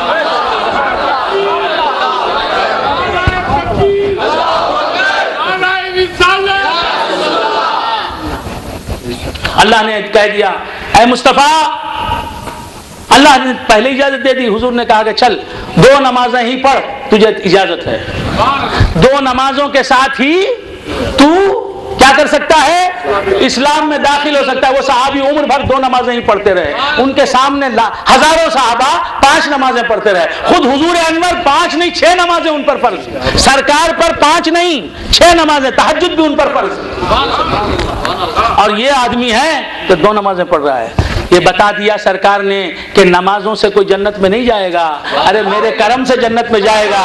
اللہ نے کہہ دیا اے مصطفیٰ, اللہ نے پہلے اجازت دے دی. حضور نے کہا کہ چل 2 نمازیں ہی پڑھ, تجھے اجازت ہے. 2 نمازوں کے ساتھ ہی تو کیا کر سکتا ہے, اسلام میں داخل ہو سکتا ہے. وہ صحابی عمر بھر 2 نمازیں ہی پڑھتے رہے, ان کے سامنے ہزاروں صحابہ 5 نمازیں پڑھتے رہے. خود حضور انور 5 نہیں 6 نمازیں ان پر فرض, سرکار پر 5 نہیں 6 نمازیں, تہجد بھی ان پر فرض. اور یہ آدمی ہے کہ 2 نمازیں پڑھ رہا ہے. یہ بتا دیا سرکار نے کہ نمازوں سے کوئی جنت میں نہیں جائے گا, ارے میرے کرم سے جنت میں جائے گا.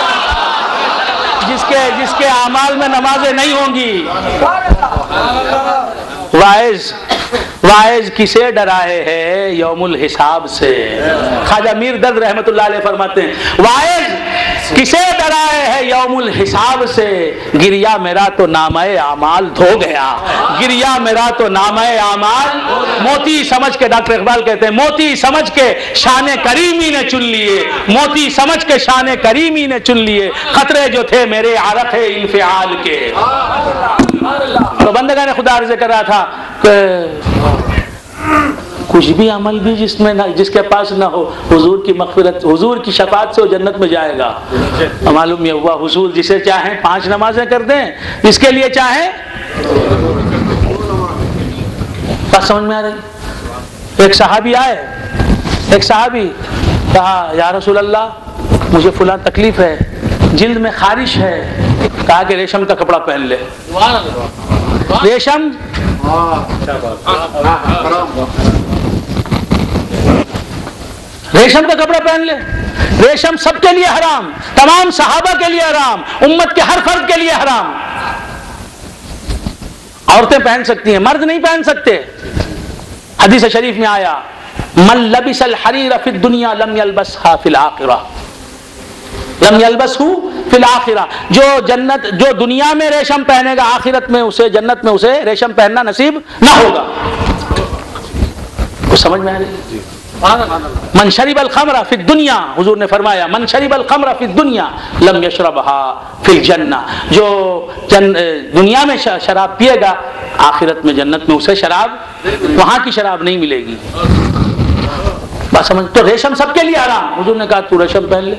جس کے اعمال میں نمازیں نہیں ہوں گی. واعظ کسے ڈرائے ہے یوم الحساب سے. خواجہ میر درد رحمت اللہ علیہ فرماتے ہیں واعظ کسے ڈرائے ہے یوم الحساب سے, گریا میرا تو نامہ اعمال دھو گیا, گریا میرا تو نامہ اعمال. موتی سمجھ کے, ڈاکٹر اقبال کہتے ہیں موتی سمجھ کے شان کریمی نے چن لیے, موتی سمجھ کے شان کریمی نے چن لیے, خطرے جو تھے میرے عرق انفعال کے. تو بندگان خدا عرض کر رہا تھا کہ کچھ بھی عمل بھی جس کے پاس نہ ہو, حضور کی مغفرت حضور کی شفاعت سے وہ جنت میں جائے گا. معلوم یہ ہوا حضور جسے چاہیں 5 نمازیں کر دیں, اس کے لیے چاہیں. بات سمجھ میں آ رہی؟ ایک صحابی آئے, ایک صحابی کہا یا رسول اللہ مجھے فلاں تکلیف ہے, جلد میں خارش ہے. کہا کہ ریشم کا کپڑا پہن لے. ریشم کا کپڑا پہن لے. ریشم سب کے لیے حرام, تمام صحابہ کے لیے حرام, امت کے ہر فرد کے لیے حرام. عورتیں پہن سکتی ہیں, مرد نہیں پہن سکتے. حدیث شریف میں آیا من لبس الحریر فی الدنیا لم یلبسها فی الآخرہ, لم یلبسہ فی الآخرہ. جو دنیا میں ریشم پہنے گا آخرت میں اسے جنت میں اسے ریشم پہننا نصیب نہ ہوگا. کچھ سمجھ میں آ رہی؟ من شرب الخمر فی الدنیا, حضور نے فرمایا من شرب الخمر فی الدنیا لم یشربها فی الجنہ. جو دنیا میں شراب پیے گا آخرت میں جنت میں اسے شراب, وہاں کی شراب نہیں ملے گی. بات سمجھ؟ تو ریشم سب کے لیے حرام. حضور نے کہا تو ریشم پہن لے.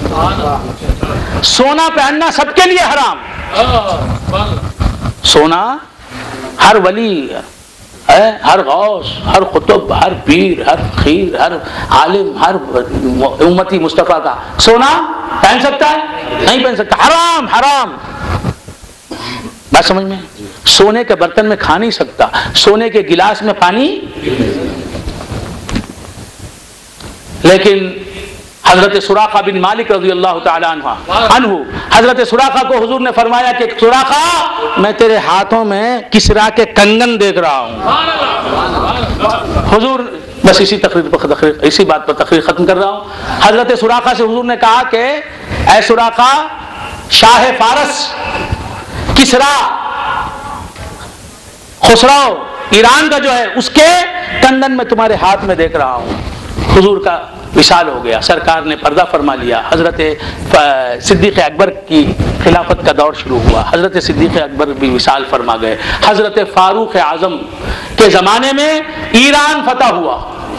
سونا پہننا سب کے لیے حرام. سونا ہر ولی, ہر غوث, ہر قطب, ہر پیر, ہر فقیر, ہر عالم, ہر امتی مصطفیٰ کا سونا پہن سکتا ہے؟ نہیں پہن سکتا. حرام حرام. بات سمجھ میں؟ سونے کے برتن میں کھا نہیں سکتا, سونے کے گلاس میں پانی. لیکن حضرت سراقہ بن مالک رضی اللہ تعالی عنہ, حضرت سراقہ کو حضور نے فرمایا کہ سراقہ میں تیرے ہاتھوں میں کسرا کے کنگن دیکھ رہا ہوں. حضور بس اسی بات پر تقریر ختم کر رہا ہوں. حضرت سراقہ سے حضور نے کہا کہ اے سراقہ, شاہ فارس کسرا خسرو ایران کا جو ہے اس کے کنگن میں تمہارے ہاتھ میں دیکھ رہا ہوں. حضور کا وصال ہو گیا, سرکار نے پردہ فرما لیا. حضرت صدیق اکبر کی خلافت کا دور شروع ہوا. حضرت صدیق اکبر بھی وصال فرما گئے. حضرت فاروق اعظم کے زمانے میں ایران فتح ہوا.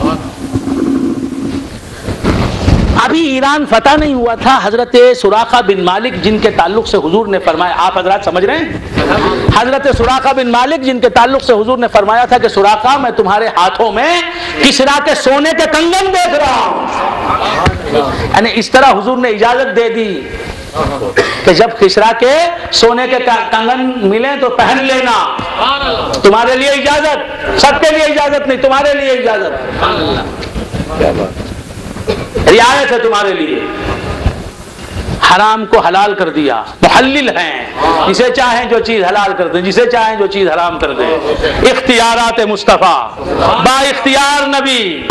ابھی ایران فتح نہیں ہوا تھا. حضرت سراقہ بن مالک جن کے تعلق سے حضور نے فرمایا, آپ حضرات سمجھ رہے ہیں, حضرت سراقہ بن مالک جن کے تعلق سے حضور نے فرمایا تھا کہ سراقہ میں تمہارے ہاتھوں میں کسرا کے سونے کے کنگن دیکھ رہا ہوں. یعنی اس طرح حضور نے اجازت دے دی کہ جب کسرا کے سونے کے کنگن ملیں تو پہن لینا، تمہارے لیے اجازت، سب کے لیے اجازت نہیں، تمہارے لیے اجازت، رعایت ہے تمہارے لیے۔ حرام کو حلال کر دیا، محلل ہیں، جسے چاہیں جو چیز حلال کر دیں، جسے چاہیں جو چیز حرام کر دیں۔ اختیارات مصطفیٰ، با اختیار نبی۔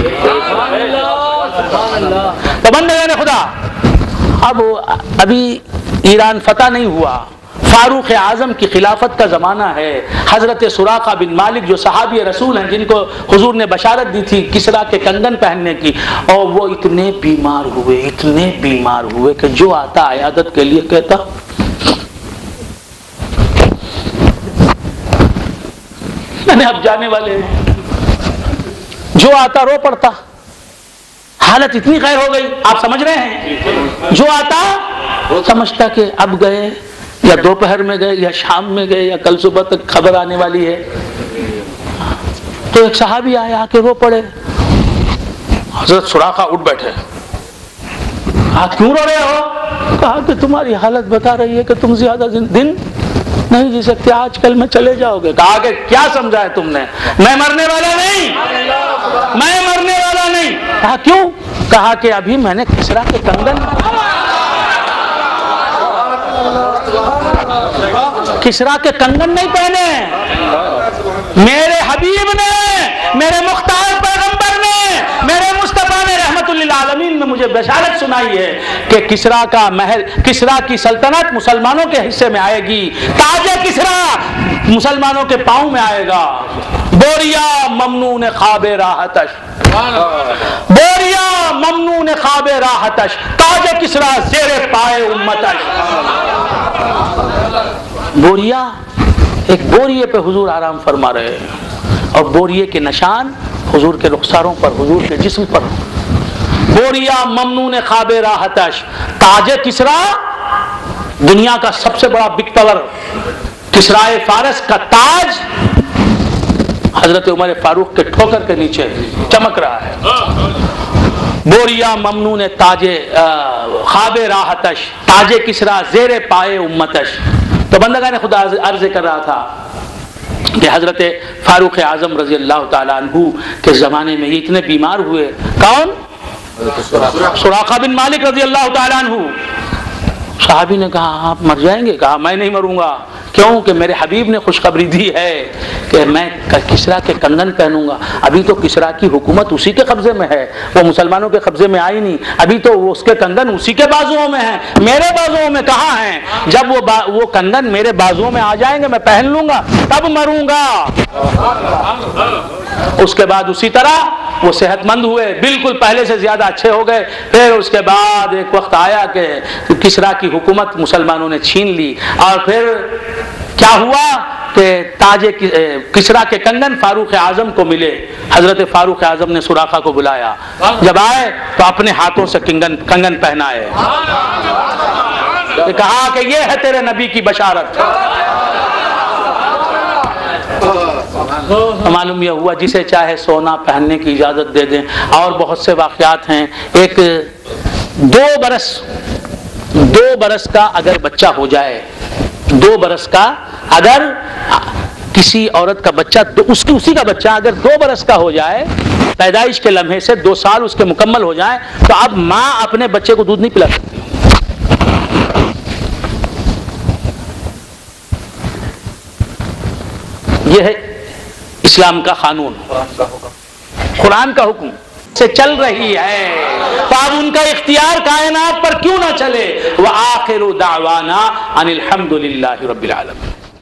تو بندگان خدا، اب ابھی ایران فتح نہیں ہوا، فاروق اعظم کی خلافت کا زمانہ ہے۔ حضرت سراقہ بن مالک جو صحابی رسول ہیں، جن کو حضور نے بشارت دی تھی کسرا کے کنگن پہننے کی، اور وہ اتنے بیمار ہوئے کہ جو آتا عیادت کے لیے کہتا میں نے اب جانے والے ہیں، جو آتا رو پڑتا۔ حالت اتنی خیر ہو گئی، آپ سمجھ رہے ہیں، جو آتا سمجھتا کہ اب گئے، یا دوپہر میں گئے، یا شام میں گئے، یا کل صبح تک خبر آنے والی ہے۔ تو ایک صحابی آیا، آ کے رو پڑے۔ حضرت سراقہ اٹھ بیٹھے، آپ کیوں رو رہے ہو؟ کہا کہ تمہاری حالت بتا رہی ہے کہ تم زیادہ دن نہیں جی سکتے، آج کل میں چلے جاؤ گے۔ کہا کہ کیا سمجھا ہے تم نے، میں مرنے والا نہیں، میں مرنے والا نہیں۔ کہا کیوں؟ کہا کہ ابھی میں نے کسرا کے کنگن نہیں پہنے، میرے حبیب نے، میرے مختار پیغمبر نے، میرے مصطفیٰ نے رحمت للعالمین نے مجھے بشارت سنائی ہے کہ کسرا کا محل، کسرا کی سلطنت مسلمانوں کے حصے میں آئے گی، تاج کسرا مسلمانوں کے پاؤں میں آئے گا۔ بوریا ممنون خواب راحتش، بوریا ممنون خواب راحتش، تاج کسرا زیر پائے امتش۔ بوریا، ایک بوریے پہ حضور آرام فرما رہے ہیں، اور بوریے کے نشان حضور کے رخساروں پر، حضور کے جسم پر۔ بوریا ممنون خواب راحتش، تاج کسرا دنیا کا سب سے بڑا بگ پاور، کسرائے فارس کا تاج حضرت عمر فاروق کے ٹھوکر کے نیچے چمک رہا ہے۔ بوریا ممنون تاج خواب راحتش، تاج کسرا زیر پائے امتش۔ تو بندگان خدا عرض کر رہا تھا کہ حضرت فاروق اعظم رضی اللہ تعالیٰ عنہ کے زمانے میں یہ اتنے بیمار ہوئے۔ کون؟ سراقہ بن مالک رضی اللہ تعالیٰ عنہ۔ صحابی نے کہا آپ مر جائیں گے؟ کہا میں نہیں مروں گا، کیوں کہ میرے حبیب نے خوشخبری دی ہے کہ میں کسرا کے کنگن پہنوں گا۔ ابھی تو کسرا کی حکومت اسی کے قبضے میں ہے، وہ مسلمانوں کے قبضے میں آئی نہیں، ابھی تو وہ اس کے کنگن اسی کے بازوؤں میں ہیں، میرے بازوؤں میں کہاں ہیں؟ جب وہ کنگن میرے بازوؤں میں آ جائیں گے میں پہن لوں گا، تب مروں گا۔ اس کے بعد اسی طرح وہ صحت مند ہوئے، بالکل پہلے سے زیادہ اچھے ہو گئے۔ پھر اس کے بعد ایک وقت آیا کہ کسرا کی حکومت مسلمانوں نے چھین لی، اور پھر کیا ہوا کہ تاج کسرا کے کنگن فاروق اعظم کو ملے۔ حضرت فاروق اعظم نے سراقہ کو بلایا، جب آئے تو اپنے ہاتھوں سے کنگن پہنائے، کہا کہ یہ ہے تیرے نبی کی بشارت۔ معلوم یہ ہوا جسے چاہے سونا پہننے کی اجازت دے دیں۔ اور بہت سے واقعات ہیں۔ ایک 2 برس کا اگر بچہ ہو جائے، 2 برس کا اگر کسی عورت کا بچہ، اسی کا بچہ اگر 2 برس کا ہو جائے، پیدائش کے لمحے سے 2 سال اس کے مکمل ہو جائیں، تو اب ماں اپنے بچے کو دودھ نہیں پلا سکتی۔ یہ ہے اسلام کا قانون، قرآن کا حکم سے چل رہی ہے، تو اب ان کا اختیار کائنات پر کیوں نہ چلے؟ وآخر دعوانا ان الحمد للہ رب العالمین۔